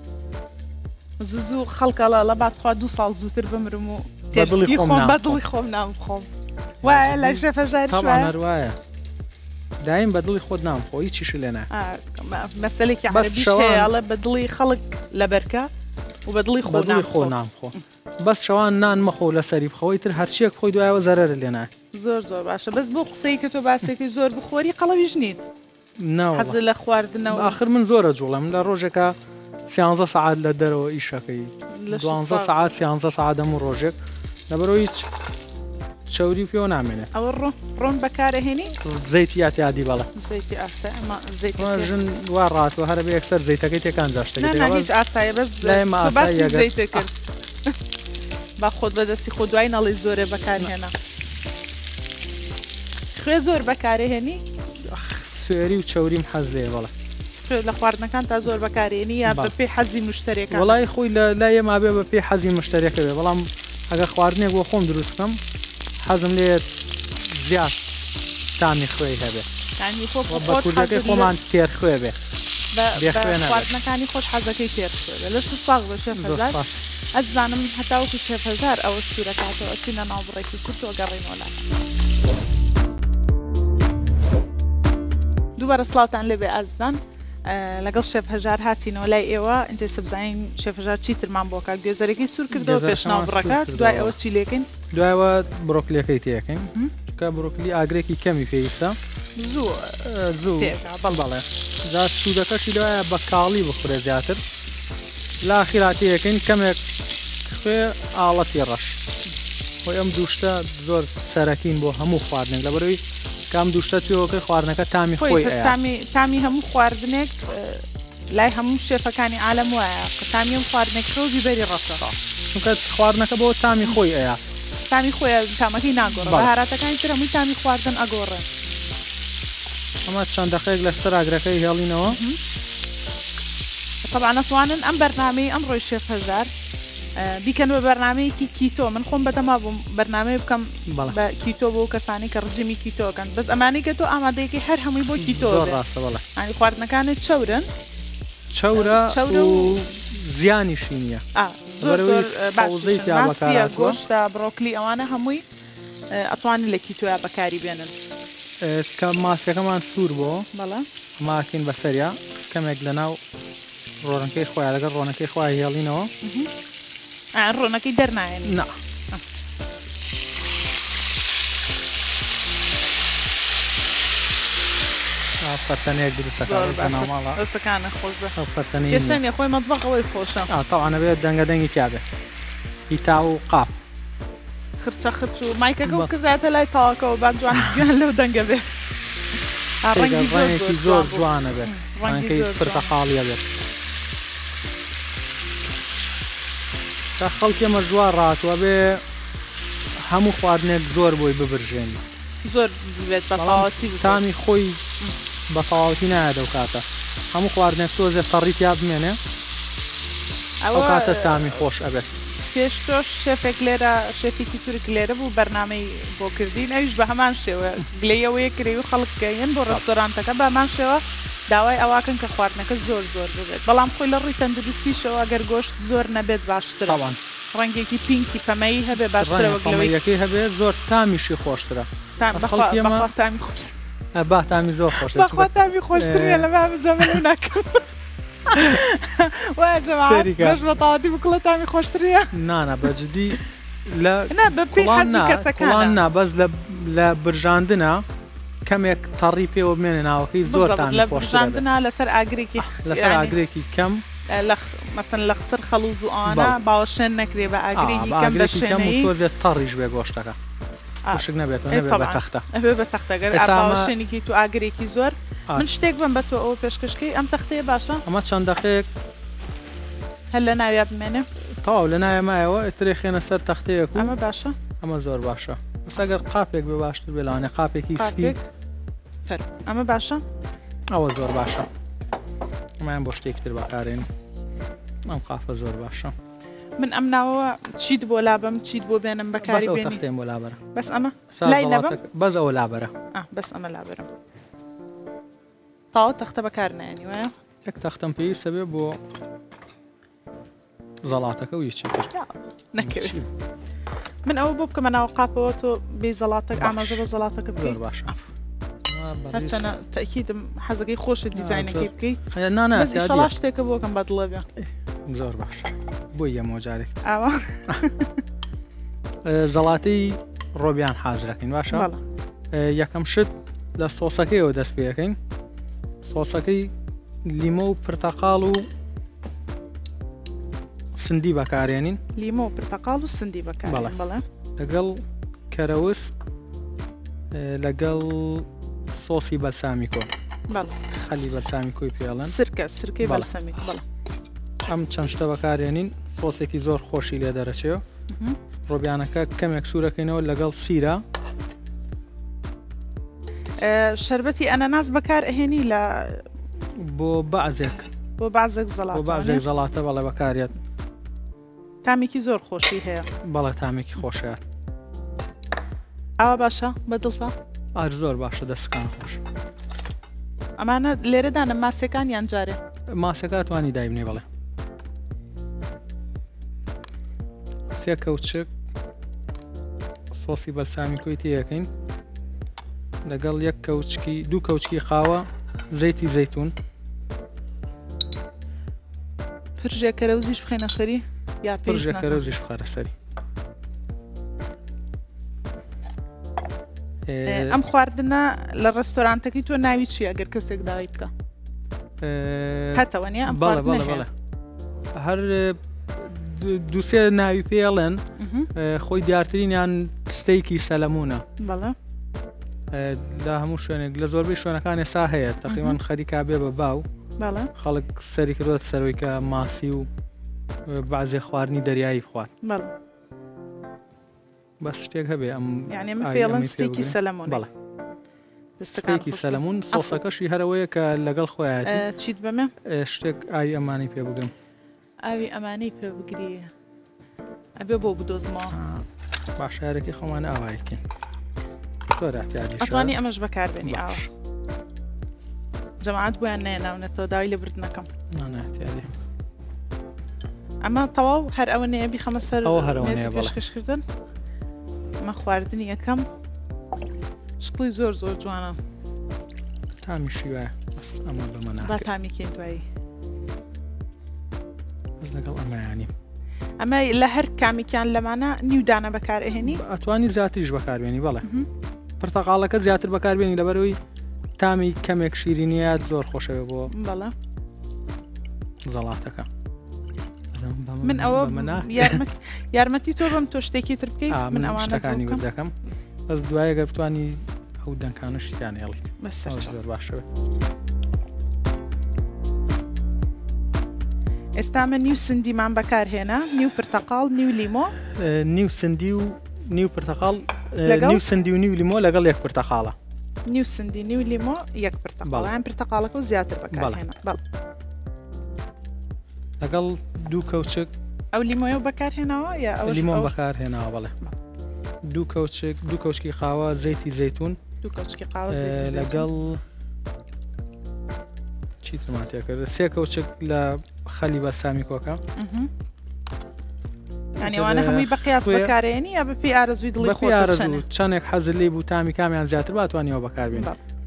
زوو خەڵکەڵە لە باتخوا دوو ساڵ زووتر بمرم و تێرسکی خۆم بەدڵی خۆم نام خۆم وایە لە شێفەژاری وایە دایم بەدڵی خۆت نام خۆ هیچیش لێنە مەسەلێکی عەرەبیشەیەڵە بەدڵی خەڵک لەبەرکە و بەدڵی خۆ خۆ نام خۆ بەس شەوان نان مەخۆ لە سەری بخەوەی تر هەرچیەک خۆی دوایەوە زەرەر لێنە زۆر زۆر باشە بەس بۆ قسەی کە تۆ باسێکی زۆر بخۆری قەڵەویش نین حەز لە خواردنەوە آخر من زۆرە جوڵم لە ڕۆژێکە سیانزە سەعات لە دەرەوە ئیشەکەی دوانزە سەعات سیانزە سەعات هەموو ڕۆژێک لەبەرەوە هیچ چەوری پێوە نامێنێت ئەوە ڕۆن بەکارەهێنی زەیتی یاتیادی بەڵە زەیتی ئاستا ئەمە زەیتی ژن وا ڕاتوە هەرە بە یەکسەر زەیتەکەی تێکان داشتێک هیچ ئاسایە بەس باسی زەیتە کرد با خۆت بەدەستی خۆ دوای نەڵی زۆرێ بەکارهێنا خوێ زۆر بەکارهێنی سوێری و چەوریم حەز لێ بەڵە لە خواردنەکان تا زۆر بەکارێنی یا بە پێی حەزی مشتەرێکە وڵای خۆی لە لای ما بێ بە پێی حەزی مشتەرێکە بێ بەڵام ئەگەر خواردنێک بۆ خۆم دروست بکەم حەزم لێ زیاد تامی خوێی هەبێ خۆمان تێر خوێ بێ خواردنەکانی خۆش حەزەکەی تێر خوێ لە ساغ بە شێفەژار ئەزانم هەتاوەکو شێفەژار ئەوە سوورەکاتەوە چینە ناوبڕێکی کورتەوە گەڕێنەوە دووبارە سڵاوتان لێبێ ئازان لەگەڵ شێفهەژار هاتینەوە لای ئێوە ئینتێ سبزین شێفهەژار چیترمان بۆکە گوێزەرێکی سوور کردەوە پێشناو بڕەکات دوای ئەوە چی لێکەین دوایەوە بڕۆکلیەکەی تێەکەین کە بڕۆکلی ئاگرێکی کەمی پێویستە زوو زوو بەڵ بەڵێ سوودەکەشی لەوایە بە کاڵی بخورێ زیاتر لا خیراتیەکەین کەمێک خوێ ئاڵەتی ڕەش خۆی ئەم دووشتە زۆر سەرەکین بۆ هەموو خواردنێک لە بەرەوەی کام دووشتە توێەکەی خواردنەکە تامی خۆی تامی هەموو خواردنێک لای هەموو شێفەکانی عالەم وایە تامی ئەم خواردنێک خۆزی بەری ڕەشە چونکە خواردنەکە بۆ تامی خۆی ئەیە تامی خۆیە تامەکەی ناگۆڕە بەهاراتەکانی تر هەمووی تامی خواردن ئەگۆڕێ ئەمە چەند دقەیەک لەسەر ئاگرەکەی هێڵینەوە طبعا ئەتوانن ئەم بەرنامەی ئەم ڕۆی شێف هەژار بیکەن بە بەرنامەیەکی کیتۆ من خۆم بەدەما بووم بەرنامەی بکەم بە کیتۆ بۆ کەسانی کە ڕژیمی کیتۆکەن بەس ئەمانەی کە تۆ ئامادەیەکی هەر هەمووی بۆ کیتۆ ئەنی خواردنەکانت چەورن چەورە و زیانیشی نییە گۆشتە بڕۆکلی ئەوانە هەمووی ئەتوانن لە کیتۆیا بەکاری بێنن کە ماسیەکەمان سوور بۆ بەڵێ ماکین بەسەریا کەمێک لە ناو ڕۆنەکەی خۆیان لەگەڵ ڕۆنەکەی خۆی هێڵینەوە ڕۆنەکەی دەرنایێن نا پەتەنەیەک دروستەکانە خۆش بێشێنێ خۆی مەطبەخەوەی خۆشە تاوانە بێت دەنگە دەنگی تیاابێت هیتا و قاپ خرچە خرچ و مایکەکە و کرداتە لای تاواکەەوە با جوان گوێن لەو دەنگە بێت ڕەنگێکی زۆر جوانە بێت ڕەنگەی پرتەقاڵیە بێت تا خەڵکی ئەمە جوان ڕاتوە بێ هەموو خواردنێک زۆر بۆی ببرژێنی زۆر بێت بەتاواتی تامی خۆی بە تەواوەتی نایە دەو کاتە هەموو خواردنێک تۆزێ فەڕیتیا بمێنێ ئەو کاتە تامی خۆش ئەبێت پێش تۆش شێفێک لێرە شێفێکی تورک لێرە بوو بەرنامەی بۆ کردین ئەویش بە هەمان شێوە گلەیەوەیە کرێ و خەڵکەیەن بۆ ڕێستۆرانتەکە بە هەمان شێوە داوای ئەواکەن کە خواردنەکە زۆر زۆر ببێت بەڵام خۆی لە ڕووی تەندروستیشەوە گەر گۆشت زۆر نەبێت باشترەوان ڕەنگێکی پینکی پەمەی هەبێ باشترەوە گلەوەیەکەی هەبێت زۆر تامیشی خۆشترە تامی خۆش با تامی زۆر خۆش بەخوا تامی خۆشترە لە جەمەلە ناکەم بەش بەتاواتی بکڵە تامی خۆشتریە نانە بەجددی لە کەسەکان نابەز لە برژاندنە کەمێک تەڕی پێوە بمێنە ناوەکەی زۆر لە برژاندنە لەسەر ئاگرێکی لەسەر ئاگرێکی کەم مەسن لە خسر خەڵوز و ئانا باوەشێن نەکرێ بە ئاگرێکی کەم بە شوێنەی تۆزێت تەڕیش بێ گۆشتەکە شک نەبێت بە تەختە ئەبێ بە تەختەگەر باوەشێنێکی تو ئاگرێکی زۆر من شتێک بم بە تۆ ئەو پێشکەشکەی ئەم تەختەیە باشە ئەمە چەند دقەیەک هەر لە ناویا بمێنێ تەواو لە نایەمایەوە ئترێ خێنە سەر تەختەیەک ئەمە باشە ئەمە زۆر باشە ئەگەر قاپێک بێ باشتر بێ لەوانێ قاپێکی سپی ئەمە باشە ئەوە زۆر باشە ئەمایان بۆ شتێکتر بەکارێن ئەم قاپە زۆر باشە من ئەم ناوە چیت بۆ لابم چیت بۆ بێنم بەکاری بێنم بۆ لابەر بەس ئەمە بەس ئەوە لابەرە بەس ئەمە لابەرم تاوە تەختە بەکار نایێنی وایە یەک تەختەم پێویستە بێ بۆ زەڵاتەکە و هیچی نەکەوێت من ئەوە بۆ بکەمە ناو قاپەوە تۆ بێ زەڵاتەک ئاماژە بە زەڵاتەکە زۆر باشە هەرچەنە تەکیدم حەزەکەی خۆشە دیزاینەکەی بکەیت نانە شتێکە بۆکەم بە دڵە بێ زۆر باشە بۆ یەمەوە جارێک ئاوە زەڵاتەی ڕۆبیان حازرەکەین باشە یەکەم شت لە سۆسەکەیەوە دەست پێەکەین سۆسەکەی لیمۆ و پرتەقاڵ و سندی بەکارێنین لیمۆ و پرتەقاڵ و سندی بەکارێنین بەڵێ لەگەڵ کەرەوس لەگەڵ سۆسی بەلسامیکۆ خەلی بەلسامیکۆی پێڵێن سرکە سرکەی بەلسامیک بەڵێ ئەم چەند شتە بەکارێنین سۆسێکی زۆر خۆشی لێ دەرەچێەوە ڕۆبیانەکە کەمێک سوورەکەینەوە لەگەڵ سیرە شەربەتی ئەنەناس بەکار ئەهێنی لە بۆ بەعزێک بۆ بازێک زەڵات بۆ بازێک زەڵاتە بەڵێ بەکارێت تامێکی زۆر خۆشی هەیە بەڵێ تامێکی خۆشیات ئەوە باشە بەدڵتا ئار زۆر باشە دەستکان خۆش ئەمانە لێرەدانە ماسیەکان یان جارێ ماسەکە توانی دایبنێ بڵێ سێ کەوچک سۆسی بەلسامیکۆی تێیەکەین لەگەڵ یەک کەوچکی دوو کەوچکی قاوە زەیتی زەیتون پرژێکەرە وزیش بخێنە سەری یا پرژێکەرە وزیش بخارە سەری ئەم خواردنە لە ڕێستۆرانتەکەی تۆ ناوی چی ئەگەر کەسێک داوای بکە هەتەوە نیە ئەم بەڵێ بەڵێ بەڵێ هەر دووسێ ناوی پێڵێن خۆی دیارترینیان ستەیکی سەلەمونە لە هەموو شوێنێک لە زۆربەی شوێنەکان ێستا هەیە تەقریبان خەریکا بێ بە باو خەڵک سەری کردوت سەرەوەی کە ماسی و بەعزێ خواردنی دەریایی بخوات بەس شتێک هەبێ ئەم پێڵەن ستێکی سەلەمون ستێکی سەلەمون سۆسەکەشی هەرەوەیە کە لەگەڵ خۆیان چیت بەمێ شتێک ئاوی ئەمانی پێ بگرم ئاوی ئەمانەی پێ بگریە ئەبێ بۆ بدۆزمەوە باشارێکی خۆمان ئاوایەکەین ئەتوانی ئەمەش بەکاربێنی ئاوە جەماعەت بۆیان نێناونێتەوە داوای لە بردنەکەم ئەمە تەواو هەر ئەوە نەیە بیخەمە سەر مێزی پێشکەشکردن ئەمە خواردنی یەکەم شقڵی زۆر زۆر جوانە تامیشی وایە ئەمە بەمەنا با تامیکەین دوایی بەس لەگەڵ ئەمەیانی ئەمە لە هەر کامیکیان لەمانە نیودانە بەکارهێنی ئەتوانی زیاتریش بەکاربێنی بەڵێ پرتەقاڵەکە زیاتر بەکاربێنی لەبەرەوەی تامی کەمێک شیرینیە زۆر خۆشەوە بۆ بەڵێ زەڵاتەکە من ئەوە یارمەتی تۆ بم تۆ شتێکی تر بکەیت من ئەوانەکانی دەکەم بەس دوایە گەر بتوانی ئەو دەنگانە شتیان هێڵیت زۆر باشەوە ئێستا من نیو سندیمان بەکارهێنا نیو پرتەقاڵ نیو لیمۆ نیو سندی و نیو پرتەقاڵ نیو سندی و نیو لیمۆ لەگەڵ یەک پرتەقاڵە نیو سندی نیو لیمۆ یەک پرتەقاڵ یان پرتەقاڵەکە و زیاتر بەکارهێنا لەگەڵ دوو کەوچک ئەو لیمۆیە بەکارهێناوە یا ئەو لیمۆ بەکارهێناوە بەڵێ دوو کەوچک دوو کەوچکی قاوە زەیتی زەیتون دوو کەوچکی قاوە لەگەڵ چیترمان تێکرد سێ کەوچک لە خەلی بەرسامی کۆکە یانیوانە هەمووی بە قیاس بەکارێنی یا بەپێی ئارەزووی دڵی خۆت چەندێک حەزت لێ بوو تامی کامیان زیاتر باتوانیەوە بەکاربێن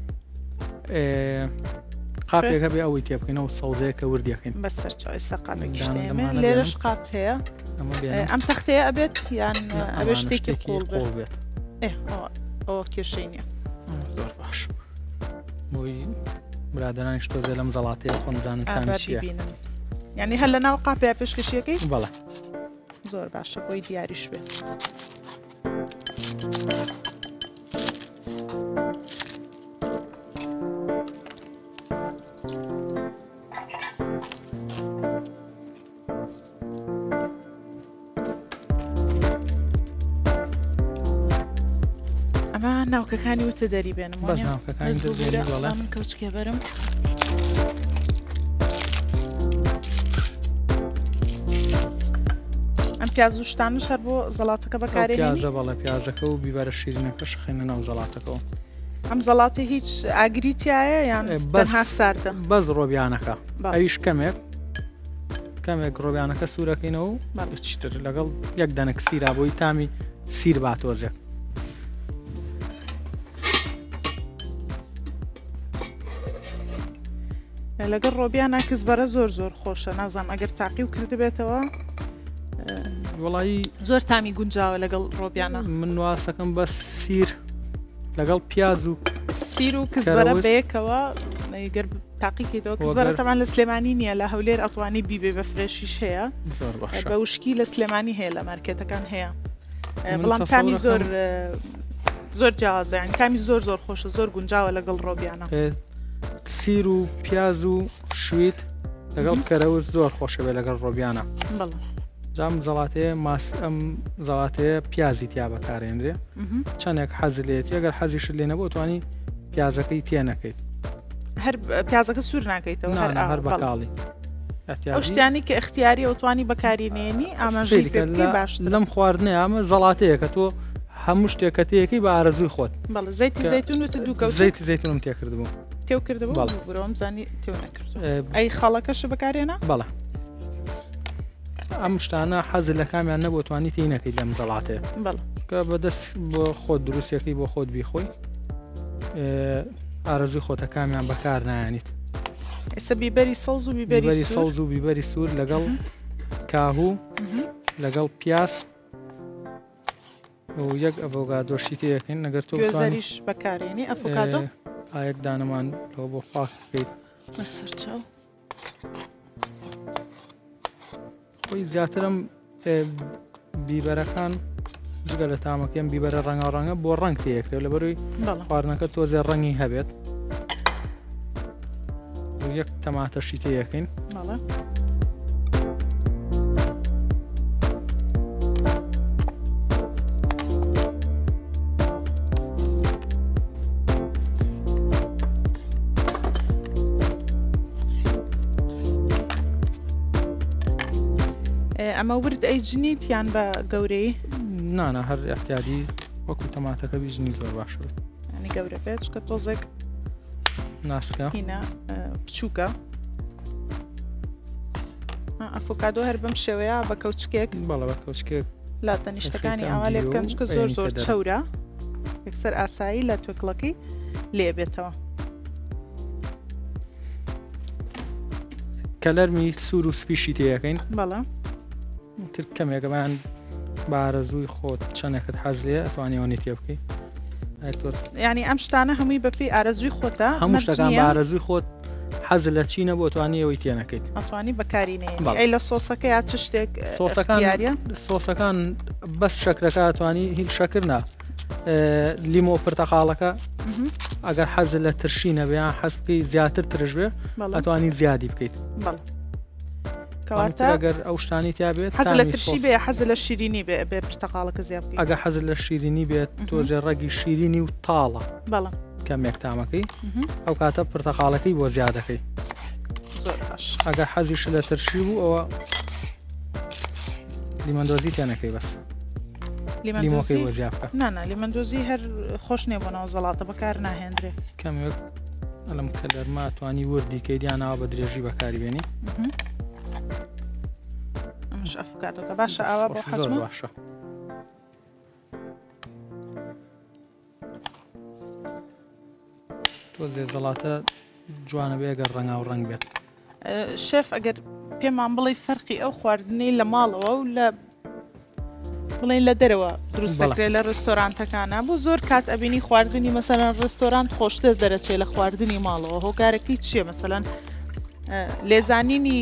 قاپێکە بێ ئەوەی تێ بکەینەوە سەوزەیەکە وردیەکەین بەسەر چۆیسە قاپێکشتێمە لێرەش قاپ هەیە ئەم تەختەیە ئەبێت یان ئەبێ شتێکی قوڵ بێت ئەوە کێشەی نییە زۆر باش بۆی برادرانی شتۆزێ لەم زەڵاتەیە خۆمزانن تامی چییە یعنی هەر لە ناو قاپەیە پێشکەشیەکەی بەڵێ زۆر باشە بۆی دیاریش بێت ئەمە ناوکەکانی وتە دەری بێنم من کەوچکێ بەرم ئەم پیاز و شتانش هەر بۆ زەڵاتەکە بەکارێنی پیازە بەڵێ پیازەکە و بیبەرە شیرینەکەش خێنە ناو زەڵاتەکەەوە ئەم زەڵاتی هیچ ئاگریتیایە یان بەها ساردە بەس ڕۆبیانەکە ئەویش کەمێک کەمێک ڕۆبیانەکە سوورەکەینەوە و چتر لەگەڵ یەک دەنەک سیرا بۆی تامی سیر باتۆزێک لەگەڵ ڕۆبیانە کزبەرە زۆر زۆر خۆشە نازانم ئەگەر تاقی و کردبێتەوە وڵایی زۆر تامی گونجاوە لەگەڵ ڕۆبیانە من واسەکەم بە سیر لەگەڵ پیاز و سیر و کزبەرە بەیەکەوە گەر تاقیکەیتەوە کزبەرە تەمان لە سلێمانی نییە لە هەولێر ئەتوانی بیبێ بە فرێشیش هەیە بە وشکی لە سلێمانی هەیە لە مارکێتەکان هەیە بەڵام تامی زۆر زۆر جیاوازە یان تامی زۆر زۆر خۆشە زۆر گونجاوە لەگەڵ ڕۆبیانە سیر و پیاز و شویت لەگەڵ کەرەوە زۆر خۆشە بێ لەگەڵ ڕۆبیانە جام زەڵاتەیە ماس ئەم زەڵاتەیە پیازی تیا بەکارێنرێ چەندێک حەز لێت ئەگەر حەزیشت لێ نەبوو توانی پیازەکەی تێ نەکەیت هەر پیازەکە سوور ناکەیتەوە هەر بەکاڵی ئەو شتیانی کە اختیاری ئەوتوانی بەکارێنێنی ئاماژەی باش لەم خواردنێ ئەمە زەڵاتەیە کە تۆ هەموو شتێکەتەیەکی بە ئارەزووی خۆت بەڵێ زەیتی زەیتون وتە دوو کەوت زەیتی زەیتونم تێکردبوو تێو کردبوو بڕۆم زانی تێو نەکرد ئەی خەڵەکەش بەکارێنە بەڵێ ئەم شتانە حەز لە کامیان نەبوو توانی تی نەکەیت لەم زەڵاتێ کە بەدەست بۆ خۆت دروستەکەی بۆ خۆت بیخۆی ئارەزوی خۆتە کامیان بەکار نایانیت ئێستا بیبەری سەوز و بیبەری سەوز و بیبەری سوور لەگەڵ کاهوو لەگەڵ پیاس و یەک ئەڤۆکادۆشی تێەکەین نەگەر تۆ گوێزەریش بەکارێنی ئەڤۆکادۆ ئایەک دانەمان لەوە بۆ خواک بکەیت بەسەر چاو خۆی زیاترم بیبەرەکان جگە لە تامەکەم بیبەرە ڕەنگا ڕەنگە بۆ ڕەنگ تێکرێت لە بەروی خواردنەکە تۆزێ ڕەنگی هەبێت یەک تەماتەشی تێیەکەین ئەمە ورد ئەیجنیت یان بە گەورەی نانە هەر احتیادی وەکو تەماتەکە بیژنی زۆر باش بێت ینی گەورە بێت کە تۆزێک ناسکە هینە بچووکە ئەفۆکادۆ هەر بەم شێوەیە بە کەوچکێک بەڵە بە کەوچکێک لا تەنیشتەکانی ئاوا لێ بکەن چکە زۆر زۆر چەورە یەکسەر ئاسایی لە توێکڵەکەی لێ بێتەوە کەلەرمی سوور و سپیشی تێیەکەین بەڵە تر کەمێکەمان بارەزووی خۆت چەندێکت حەز لێ ئەتوانیەوەنی تێ بکەیت ینی ئەم شتانە هەمووی بەپی ئارەزووی خۆتە هەموو شتەکان بارەزووی خۆت حەز لە چینە بۆ توانیەوەی تێنەکەیت ئەتوانی بەکارینێ ئەی لە سۆسەکە یا چ شتێک سۆسەکان سۆسەکان بەس شەکرەکە ئەتوانی هیچ شەکر نا لیمۆ پرتەقاڵەکە ئەگەر حەز لە ترشی نەبیان حەز بکەی زیاتر ترش بێ ئەتوانی زیادی بکەیت ئەگەر ئەو شتانی تیا بێت حەز لە ترشی بێ حەز لە شیرینی بێ بێ پرتەقاڵەکە زیاد ئەگە حەز لە شیرینی بێت تۆزێ ڕەگی شیرینی و تاڵە بەڵە کەمێک تامەکەی ئەو کاتە پرتەقاڵەکەی بۆ زیادەکەی زۆر باش ئەگەر حەزیش لە ترشی بوو ئەوە لیمەندۆزی تێنەکەی بەس لیمۆکەی بۆ زیاد بکە نانە لیمەندۆزی هەر خۆش نییە بۆ ناو زەڵاتە بەکار ناهێنرێ کەمێک ئەلم کەلەرما توانی وردی کەی دیانەوە بە درێژی بەکاری بێنی ئەمەش ئەفکاتەکە باشە ئاوا بۆ حەجم باشە تۆ زێزەڵاتە جوانە بێ ئەگەر ڕەنگا و ڕەنگ بێت شێف ئەگەر پێمان بڵێ فەرقی ئەو خواردنی لە ماڵەوە و لە بڵێن لە دەرەوە دروست دەکرێت لە ڕستۆرانتەکانە بۆ زۆر کات ئەبینی خواردنی مەسەلەن ڕستۆرانت خۆشتر دەرەچێت لە خواردنی ماڵەوە هۆکارێکی چییە مەسەلەن لێزانینی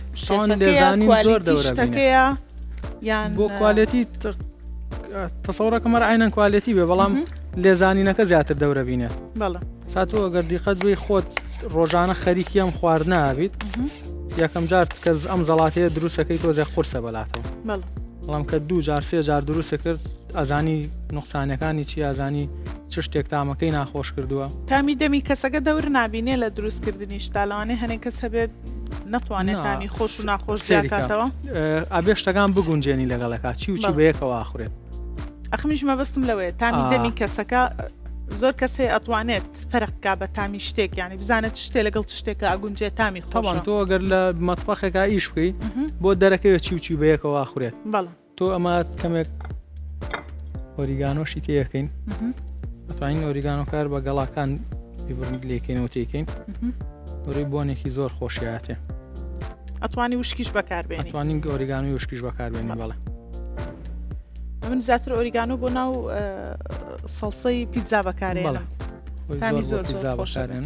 شتەکەیە یان بۆ کوالەتی تەسەوڕەکەمە عینەن کوالەتی بێ بەڵام لێزانینەکە زیاتر دەورە بینێت بەڵێ ساتۆ ئەگەر دیقەت دوی خۆت ڕۆژانە خەریکی ئەم خواردنە ئابیت یەکەم جار کەس ئەم زەڵاتەیە دروستەکەی تۆزێ قورسە بەلاتەوە بەڵام کە دوو جار سێ جار دروستە کرد ئەزانی نوقسانەکانی چی ئازانی چ شتێک تامەکەی ناخۆش کردووە تامی دەمی کەسەکە دەور نبینێ لە دروستکردنی شتالوانێ هەنێک کەس هەبێت نەتوانێت تامی خۆش و ناخۆش زیاکاتەوە ئەبێ شتەکان بگونجێنی لەگەڵەکە چی و چی بەیەکەوە ئاخورێت ئەخمیش مەبەستم لەوەیە تامی دەمی کەسەکە زۆر کەس هەیە ئەتوانێت فەرقکا بە تامی شتێک ینی بزانێت شتێ لەگەڵ شتێکە ئەگونجێ تامی خۆشان تۆ ئەگەر لە مەتبەخێکا ئیش بکەی بۆ دەرەکەوێت چی و چی بەیەکەوە ئاخورێت بەڵێ تۆ ئەمە کەمێک ئۆریگانۆشی تێیەکەین ئەتوانین ئۆریگانۆکار بە گەڵاکان لێکەینەوە تێکەین وەڕێی بۆنێکی زۆر خۆشیاتێ ئەتوانی وشکیش بەکاربێنی ئەتوانین ئۆریگانوی وشکیش بەکاربێنی بەڵێ من زیاتر ئۆریگانۆ بۆ ناو سەڵسەی پیتزا بەکارێنم تامی زۆر خۆشێنن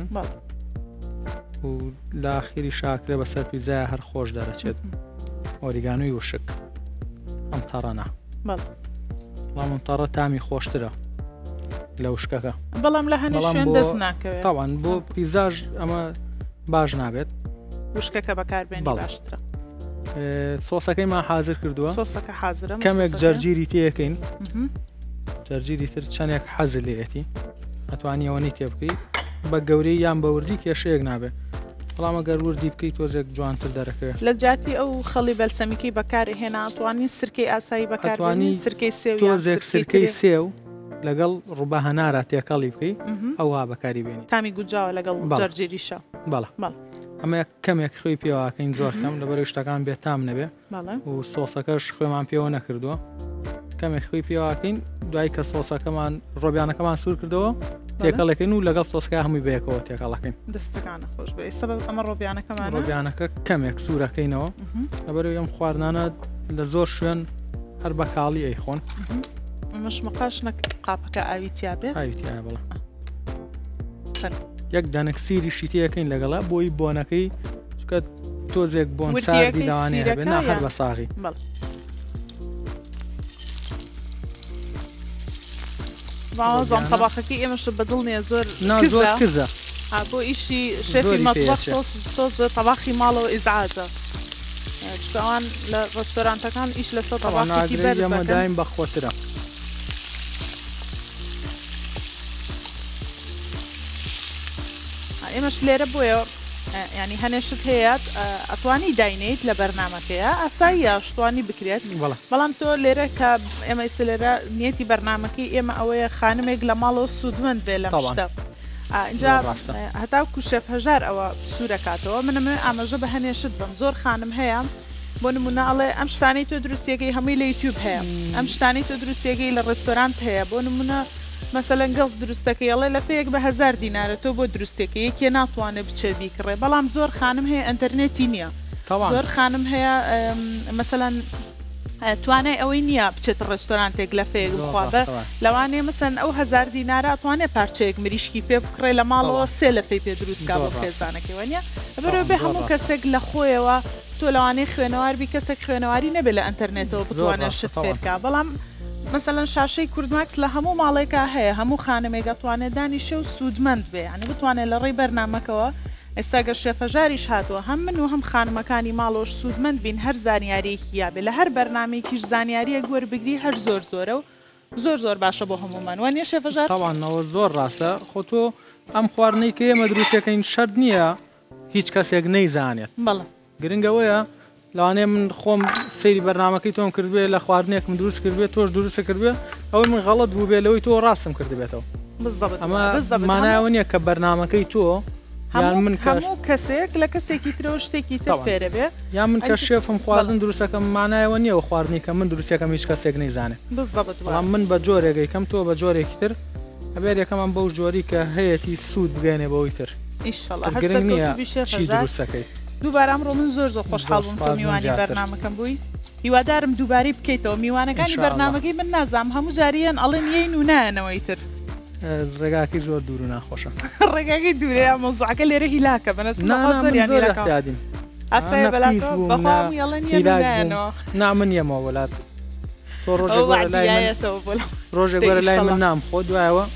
و لە ئاخیری شاکرێ بەسەر پیتزای هەر خۆش دەرەچێت ئۆریگانوی وشک ئەم تەڕەنە بەڵام ئەم تەڕە تامی خۆشترە لە وشکەکە بەڵام لە هەنێ شوێن دەست ناکەوێت تاوان بۆ پیزاژ ئەمە باش نابێت وشکەکە بەکاربێنی باشترە سۆسەکەی ما حاضر کردووە سۆسەکە حاضرە کەمێک جەرگیری تێەکەین جەرگیری تر چەندێک حەز لێتی ئەتوانی ئەوەی تێ بکەیت بە گەورەی یان بە وردی کێشەیەک نابێت بەڵام ئەگەر وردی بکەیت تۆزێک جوانتر دەرەکەوێت لە جاتی ئەو خەڵی بەلسەمیکەی بەکار هێناتوانی سرکەی ئاسایی بەکارتوانی سرکەی سێو تۆزێک سرکەی سێو لەگەڵ ڕووبە هەنارە تێکەڵی بکەیت ئەوها بەکاری بێنی تامی گوجاوە لەگەڵ جەرگیریشە بەڵە ئەمە کەمێک خوێی پێواکەین زۆر کەم لەبەر شتەکان بێت تام نەبێ و سۆسەکەش خوێمان پێوە نەکردووە کەمێک خوێی پێواکەین دوای کە سۆسەکەمان ڕۆبیانەکەمان سوور کردەوە تێکەڵەکەین و لەگەڵ سۆسکە هەمووی بەیەکەوە تێکەڵەکەین دەستەکانە خۆش بێ سەبەب ئەمە ڕۆبیانەکەمان ڕۆبیانەکە کەمێک سوورەکەینەوە لەبەر ئەم خواردانە لە زۆر شوێن هەر بە کاڵی ئەی خۆن مشمەقاش نەک قاپەکە ئاویتیا بێت ئاویتیا بڵە یەک دانەک سیری شیتیەکەین لەگەڵا بۆی بۆنەکەی چکە تۆزێک بۆن چاردی لەوانەیە هەبێت نا هەر بە ساغی باوەزان تەباقەکەی ئێمەش بەدڵ نییە زۆر زۆر کزە بۆ ئیشی شێفی مەطبەخ تۆز تەباخی ماڵەوە ئیزعاجە شتەوان لە ڕێستۆرانتەکان ئیش لەسەر تەباقێکی بەرز ئەمە دایم بەخۆترە ئێمەش لێرە بۆیە ینی هەنێشت هەیە ئەتوانی داینیت لە بەرنامەکەیە ئاساییە شتوانی بکرێت بەڵام تۆ لێرە کە ئێمە ئیسە لێرە نیەتی بەرنامەکەی ئێمە ئەوەیە خانمێک لە ماڵەوە سوودمەند بێ لە شتە اینجا هەتاکو شێف هەژار ئەوە سوورەکاتەوە منمە ئاماژە بە هەنێشت بم زۆر خانم هەیە بۆ نمونە ئەڵێ ئەم شتانی تۆ دروستیەکەی هەمووی لە یوتیوب هەیە ئەم شتانی تۆ دروستیەکەی لە ڕێستۆرانت هەیە بۆ نمونە مەسەلەن گەڵ دروستەکەی ئەڵێ لە فەیەک بە هەزار دینارە تۆ بۆ دروستێکە یەکێ ناتوانێت بچێ بیکڕێ بەڵام زۆر خانم هەیە ئەنتەرنێتی نییە زۆر خانم هەیە مەسەلەن توانای ئەوەی نییە بچێت ڕێستۆرانتێک لە فەیەک بخوابە لەوانەیە مەسەن ئەو هەزار دینارە ئەتوانێت پارچەیەک مریشکی پێ بکڕێ لە ماڵەوە سێ لە فەی پێ دروستکا بۆ خێزانەکەی وانە بەرەوە بێ هەموو کەسێک لە خۆیەوە تۆ لەوانەیە خوێنەواربی کەسێک خوێنەواری نەبێت لە ئەنتەرنێتەوە بتوانێت شت فێرکە بەڵام مثلەن شاشەی کوردماکس لە هەموو ماڵێکا هەیە هەموو خانمێک دەتوانێت دانیشە و سوودمەند بێ ینی بتوانێت لە ڕێی بەرنامەکەەوە ئێستا گەر شێفەژاریش هاتووە هەم من و هەم خانمەکانی ماڵۆش سوودمەند بین هەر زانیاریەکی یابێ لە هەر بەرنامێکیش زانیاریە گوەربگری هەر زۆر زۆرە و زۆر زۆر باشە بۆ هەمومان وانە شێفەژار تاوانەوە زۆر ڕاستە خۆ تۆ ئەم خواردنەی کە ئێمە دروستەکەین شەرت نییە هیچ کەسێک نەیزانێت بەڵێ گرنگەوەیە لەوانەیە من خۆم سەیری بەرنامەکەی تۆم کردبێ لە خواردنێک من دروست کردبێت تۆش دروستە کردبێ ئەوەی من غەڵەت بوو بێ لەوەی تۆ ڕاستم کردبێتەوە ئەمە مانایەوە نییە کە بەرنامەکەی تۆ یان من هەموو کەسێک لە کەسێکی ترەوە شتێکی تر فێرە بێ یان من کە شێفم خواردن دروستەکەم مانایەوە نییە و خواردنی کە من دروستەکەم هیچ کەسێک نەیزانێت بەڵام من بە جۆرێکەکەم تۆ بە جۆرێکی تر ئەبێت یەکەمەم بەو جۆری کە هەیەی سوود بگەێنێ بەوەی تر گرنگ نییە چی دروستەکەی دووبارە ئەمڕۆ من زۆر زۆر خۆشحاڵ بووم تۆ میوانی بەرنامەکەم بووی هیوادارم دووبارەی بکەیتەوە میوانەکانی بەرنامەکەی من نازام هەموو جاریان ئەڵێن یەین و نایەنەوەی تر ڕێگاکەی زۆر دوور و ناخۆشە ڕێگاکەی دوورەیە مۆزوعەکە لێرە هیلاکە بەنەسەڵیان ئاسایە بەڵێنەوە نا من یەمەوە وڵات تۆ ڕۆژێک وەرە لای من نام خۆ دوایەوە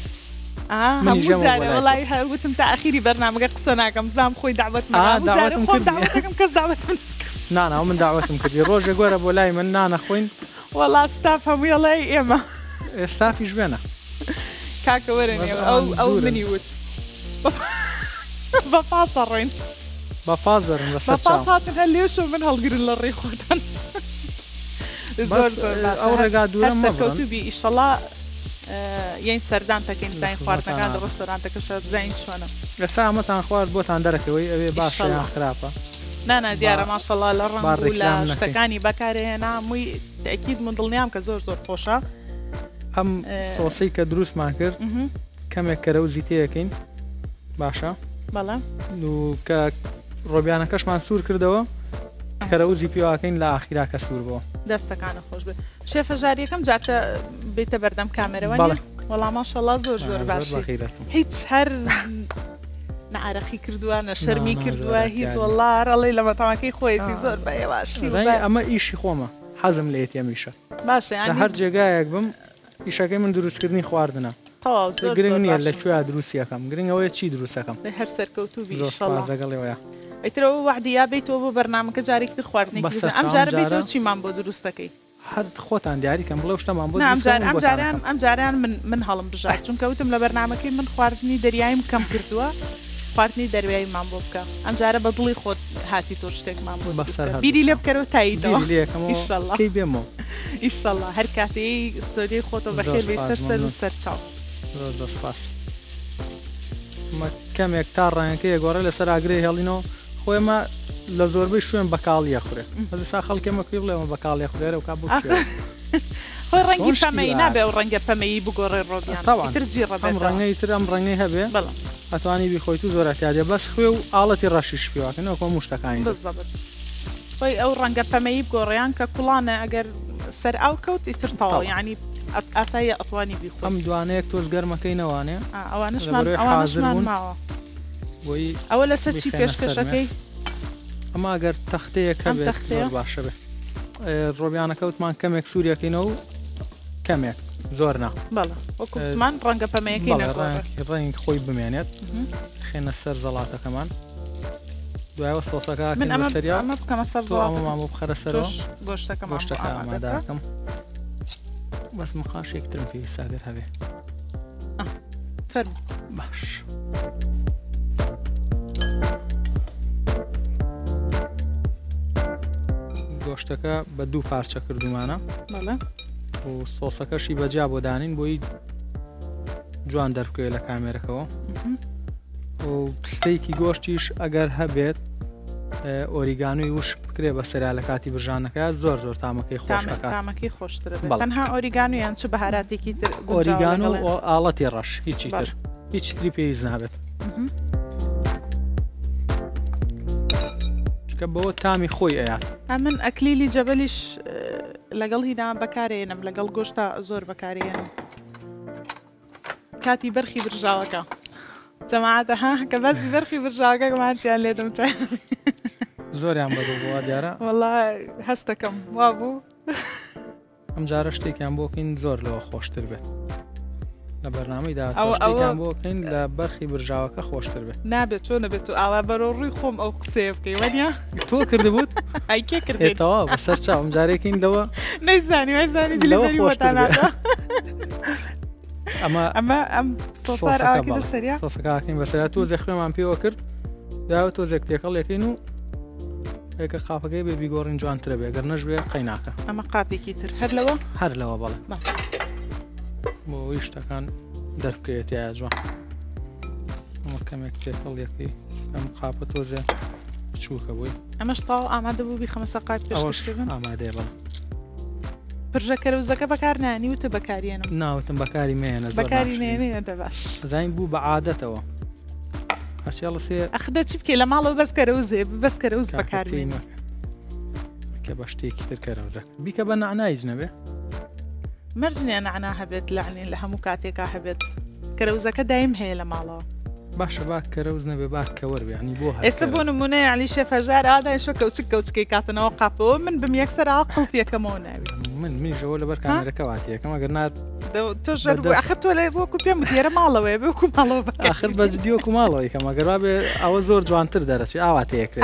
وڵی هەرگوتم تا ئەخیری بەرنامەکە قسە ناکەم زام خۆی داوەتم کەس داوەتم ناناوە من داوەتم کردی ڕۆژێک گۆرە بۆ لای من نانەخۆین وەڵا ستاف هەمووی لای ئێمە ئێستافیش بێنە کاکە وەرن ئەو ئەو منی وت بە پاسە ڕۆین بە پاس بەرن بە پاس هاتن هەر لێش و من هەڵگرن لە ڕێی خۆتان ئەو ڕێگا دوورە مەکەوتوبی ئیشەڵا یەین سەردان تەکەین زین خواردنەکان لە ڕێستۆرانتەکەش بزین چۆنە ئێستا ئەمەتان خوارد بۆتان دەرەکەوەی ئەوێ باشە یان خراپە نانا دیارە ماشەڵا لە ڕەنگ و لە شتەکانی بەکارهێنا مووی تەکید من دڵنیام کە زۆر زۆر خۆشە ئەم سۆسی کە دروستمان کرد کەمێک کەرەوزی تەیەکەین باشە بەڵێ و کە ڕۆبیانەکەشمان سوور کردەوە کەرەوزی پیاکەین لە ئاخیرا کە سوور بۆ دەستەکانە خۆش بێت شێفە جاریەکەم جاتە بێتە بەردەم کامێرەوە وەڵام ماشەڵا زۆر زۆر باشە هیچ هەر نعرەقی کردووە نە شەرمی کردووە هیچ وەڵا ڕەڵی لە مەتەماکەی خۆیەتی زۆر بەێ باش ئەمە ئیشی خۆمە حەزم لە ئێتیەمیشە باشە لە هەر جێگایەک بم ئیشەکەی من دروستکردنی خواردنە گرنگ نییە لە کوێ دروستیەکەم گرنگەوەی چی دروستەکەم هەر سەرکەوتوبی لەگەڵەوەیە ئەیترەوە وعدیا بێتەوە بۆ بەرنامەکە جارێکتر خواردنی ئەم جارە بێتەوە چیمان بۆ دروستەکەی هەر خۆتان دیاریکەم بڵێ شتەمان بۆ ئەم جاریان ئەم جاریان من هەڵم بژار چونکە وتم لە بەرنامەکەی من خواردنی دەریاییم کەم کردووە خواردنی دەرواییمان بۆ بکە ئەم جارە بە دڵی خۆت هاتی تۆ شتێکمان بۆ بیری لێ بکەرەوە تاییدەوە بێمەوە ئیشەڵڵا هەر کاتەی ستۆریای خۆتە بەخێر بێ سەر سەر و سەر چاو کەمێک تا ڕەنگەکەی گۆڕێ لەسەر ئاگرەی هێڵینەوە خۆیمە لە زۆربەی شوێن بەکاڵیە خوێ ئەسا خەڵکێمە کوێ بڵێمە بەکاڵیە خوێرە و کا بوو خۆی ڕەنگی پەمەی نابێ و ڕەنگە پەمەیی بگۆڕێ ڕۆژیان ڕەنگەی تر ئەم ڕەنگەی هەبێ ئەتوانی بیخۆیت و زۆرەتیادێ بەس خوێ و ئاڵەتی ڕەشیش پێواکەنەوە کۆ مشتەکانی خۆی ئەو ڕەنگە پەمەیی بگۆڕیان کە کوڵانە ئەگەر سەر ئاو کەوت ئیتر تاڵ یعنی ئاسایی ئەتوانی بیخۆ ئەم دوانەیەک تۆز گەرمەکەی نەوانێ ئەوانشمان ئەوانشمان ماوە بۆی ئەوە لەسەر چی پێشکەشەکەی ئەمە ئەگەر تەختەیەکە بێت زۆر باشە بێت ڕۆبیانەکە وتمان کەمێک سووریەکەینەوە و کەمێک زۆر نا بەڵێ وەکومان ڕەنگە پەمەیەکی ڕەنگ خۆی بمێنێت خێنە سەر زەڵاتەکەمان دوایەوە سۆسەکە من ئەمە ئەمە بکەمە سەر زەڵاتەمان بۆ بخەرە سەرەوە گۆشتەکە گۆشتەکە ئامادەکەم بەس مخاشێکترم پێویستە ئەگەر هەبێ فەرموو باش گۆشتەکە بە دوو پارچە کردومانە و سۆسەکەشی بەجیا بۆ دانین بۆی جوان دەرکوێ لە کامێرەکەەوە و پستەیەکی گۆشتیش ئەگەر هەبێت ئۆریگانوی وش بکرێ بە سەریا لە کاتی برژانەکە زۆر زۆر تامەکەی خۆشەکە تامەکەی خۆشترە تەنها ئۆریگانویان چ بەهاراتێکی تر ئۆریگان و ئاڵەتی ڕەش هیچی تر هیچ تری پێویست نابێت چکە بەوە تامی خۆی ئەیات من ئەکلیلی جەبەلیش لەگەڵ هینا بەکارێنم لەگەڵ گۆشتا زۆر بەکارێنم کاتی بەرخی برژاوەکە جەماعەتە ها کە بەسی بەرخی برژاوەکەمانچیان لێدەم چای زۆریان بەدڵ بووە دیارە وەڵای هەستەکەم وا بوو ئەم جارە شتێکیان بۆکەین زۆر لەوە خۆشتر بێت لە بەرنامەیدا شتێکیان بۆکەین لە بەرخی برژاوەکە خۆشتر بێت نابێت چۆن نەبێت و ئاوا بەرەو ڕووی خۆم ئەو قسەیە بکەی وەنیا تۆ کردبووت ئەی کێ کردێتەوە بەسەر چاوم جارێکین لەوە نەیزانی وایزانی دلەوەری وەتانادا ئەمە ئەمە ئەم سۆسار ئاکی بەسەریا سۆسەکەکەین بەسەریا تۆزێ خوێمان پێوە کرد داوە تۆزێک تێکەڵێکین و ێکە قاپەکەی بێ بیگۆڕین جوانترە بێ گەر نەش بێ قەیناکە ئەمە قاپێکی تر هەر لەوە هەر لەوە بەڵێ بۆ ئەوی شتەکان دەربکەوێتیایە جوان ئەمە کەمێک تێکەڵێکی ئەم قاپە تۆزێ بچووکە بووی ئەمەش تاو ئامادە بوو بیخەمە سەقات پێشکردن ئامادەیە بەڵێ پرژە کەرەوزەکە بەکارنانی وتە بەکارێنم ناوتم بەکاری مێنە بەکاری نێنێ دەباش زین بوو بە عادەتەوە هەرچیاڵە سێ ئەخدە چی بکەی لە ماڵەوە بەس کەرەوزێ بەس کەرەوز بەکاربێنە کە بە شتێکی تر کەرەوزەک بیکە بە نعنایج نەبێ مەرجنیان نعنا هەبێت لەعنین لە هەموو کاتێکا هەبێت کەرەوزەکە دایم هەیە لە ماڵەوە باشە با کەرەوز نەبێ با کەوەر بێ ینی بۆ ئێستا بۆ نمونەیە علی شێفەژار ئادای شۆ کەوچک کەوچکەی کاتنەوە قاپەوە من بم یەکسەر عاقڵ پێکەمەوە ناوی من منیژەوە لەبەر کامێرەکەواتیەکەم ئەگەر نار تۆ ژەر بوو ئەخر تۆ لێ بۆکو پێم دیێرە ماڵەوەی بێکو ماڵەوە ئاخر بە جدیۆکو ماڵەوەی کەم ئەگەر وا بێ ئەوە زۆر جوانتر دەرەچی ئاواتەیەکرێت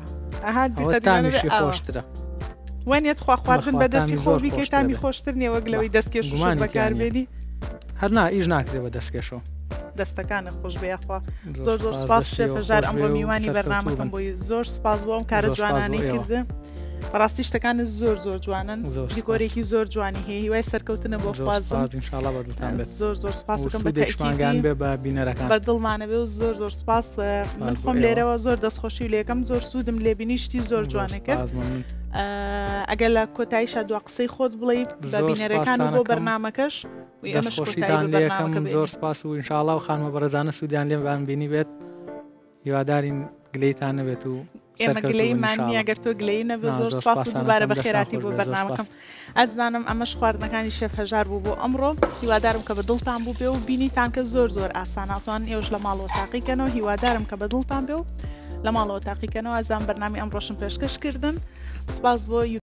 تامیشی خۆشترە وێنێت خوا خواردن بە دەستی خۆ بیکەی تامی خۆشتر نیە وەک لەوەی دەستکێش و بەکاربێنی هەر نا ئیش ناکرێ بە دەستکێشەوە دەستەکانە خۆش بێخوا زۆر زۆر سپاس شێفەژار ئەمڕۆ میوانی بەرنامەکەم بۆی زۆر سپاس بۆ ئەم کارە جوانانەی کردە بەڕاستی شتەکانت زۆر زۆر جوانن دیکۆرێکی زۆر جوانی هەیە هیوای سەرکەوتنە بۆ خوازم زۆر زۆر سپاسەکەم بە تەکیدان بێ بە بینەرەکان بە دڵمانە بێ و زۆر زۆر سپاس من خۆم لێرەوە زۆر دەستخۆشی و لێکم زۆر سوودم لێبینی شتی زۆر جوانە کرد ئەگەر لە کۆتاییشە دو قسەی خۆت بڵێ بە بینەرەکان و بۆ بەرنامەکەش دەستخۆشیتان لێکم زۆر سپاس و ئینشاءڵڵا و خانمە بەڕێزانە سوودیان لێبان بینی بێت هیوادارین گلەیتان نەبێت و ئێمە گلەیمانی ئەگەر تۆ گلەی نەبێ زۆر سپاس و دووبارە بە خێراتی بۆ بەرنامەکەم ئەزانم ئەمەش خواردنەکانی شێفەژار بوو بۆ ئەمڕۆ هیوادارم کە بە دڵتان بوو بێ و بینیتان کە زۆر زۆر ئاساناتوان ئێوەش لە ماڵەوە تاقیکەنەوە هیوادارم کە بە دڵتان بێ و لە ماڵەوە تاقیکەنەوە ئەزان بەرنامی ئەمڕۆشم پێشکەشکردن سپاس بۆ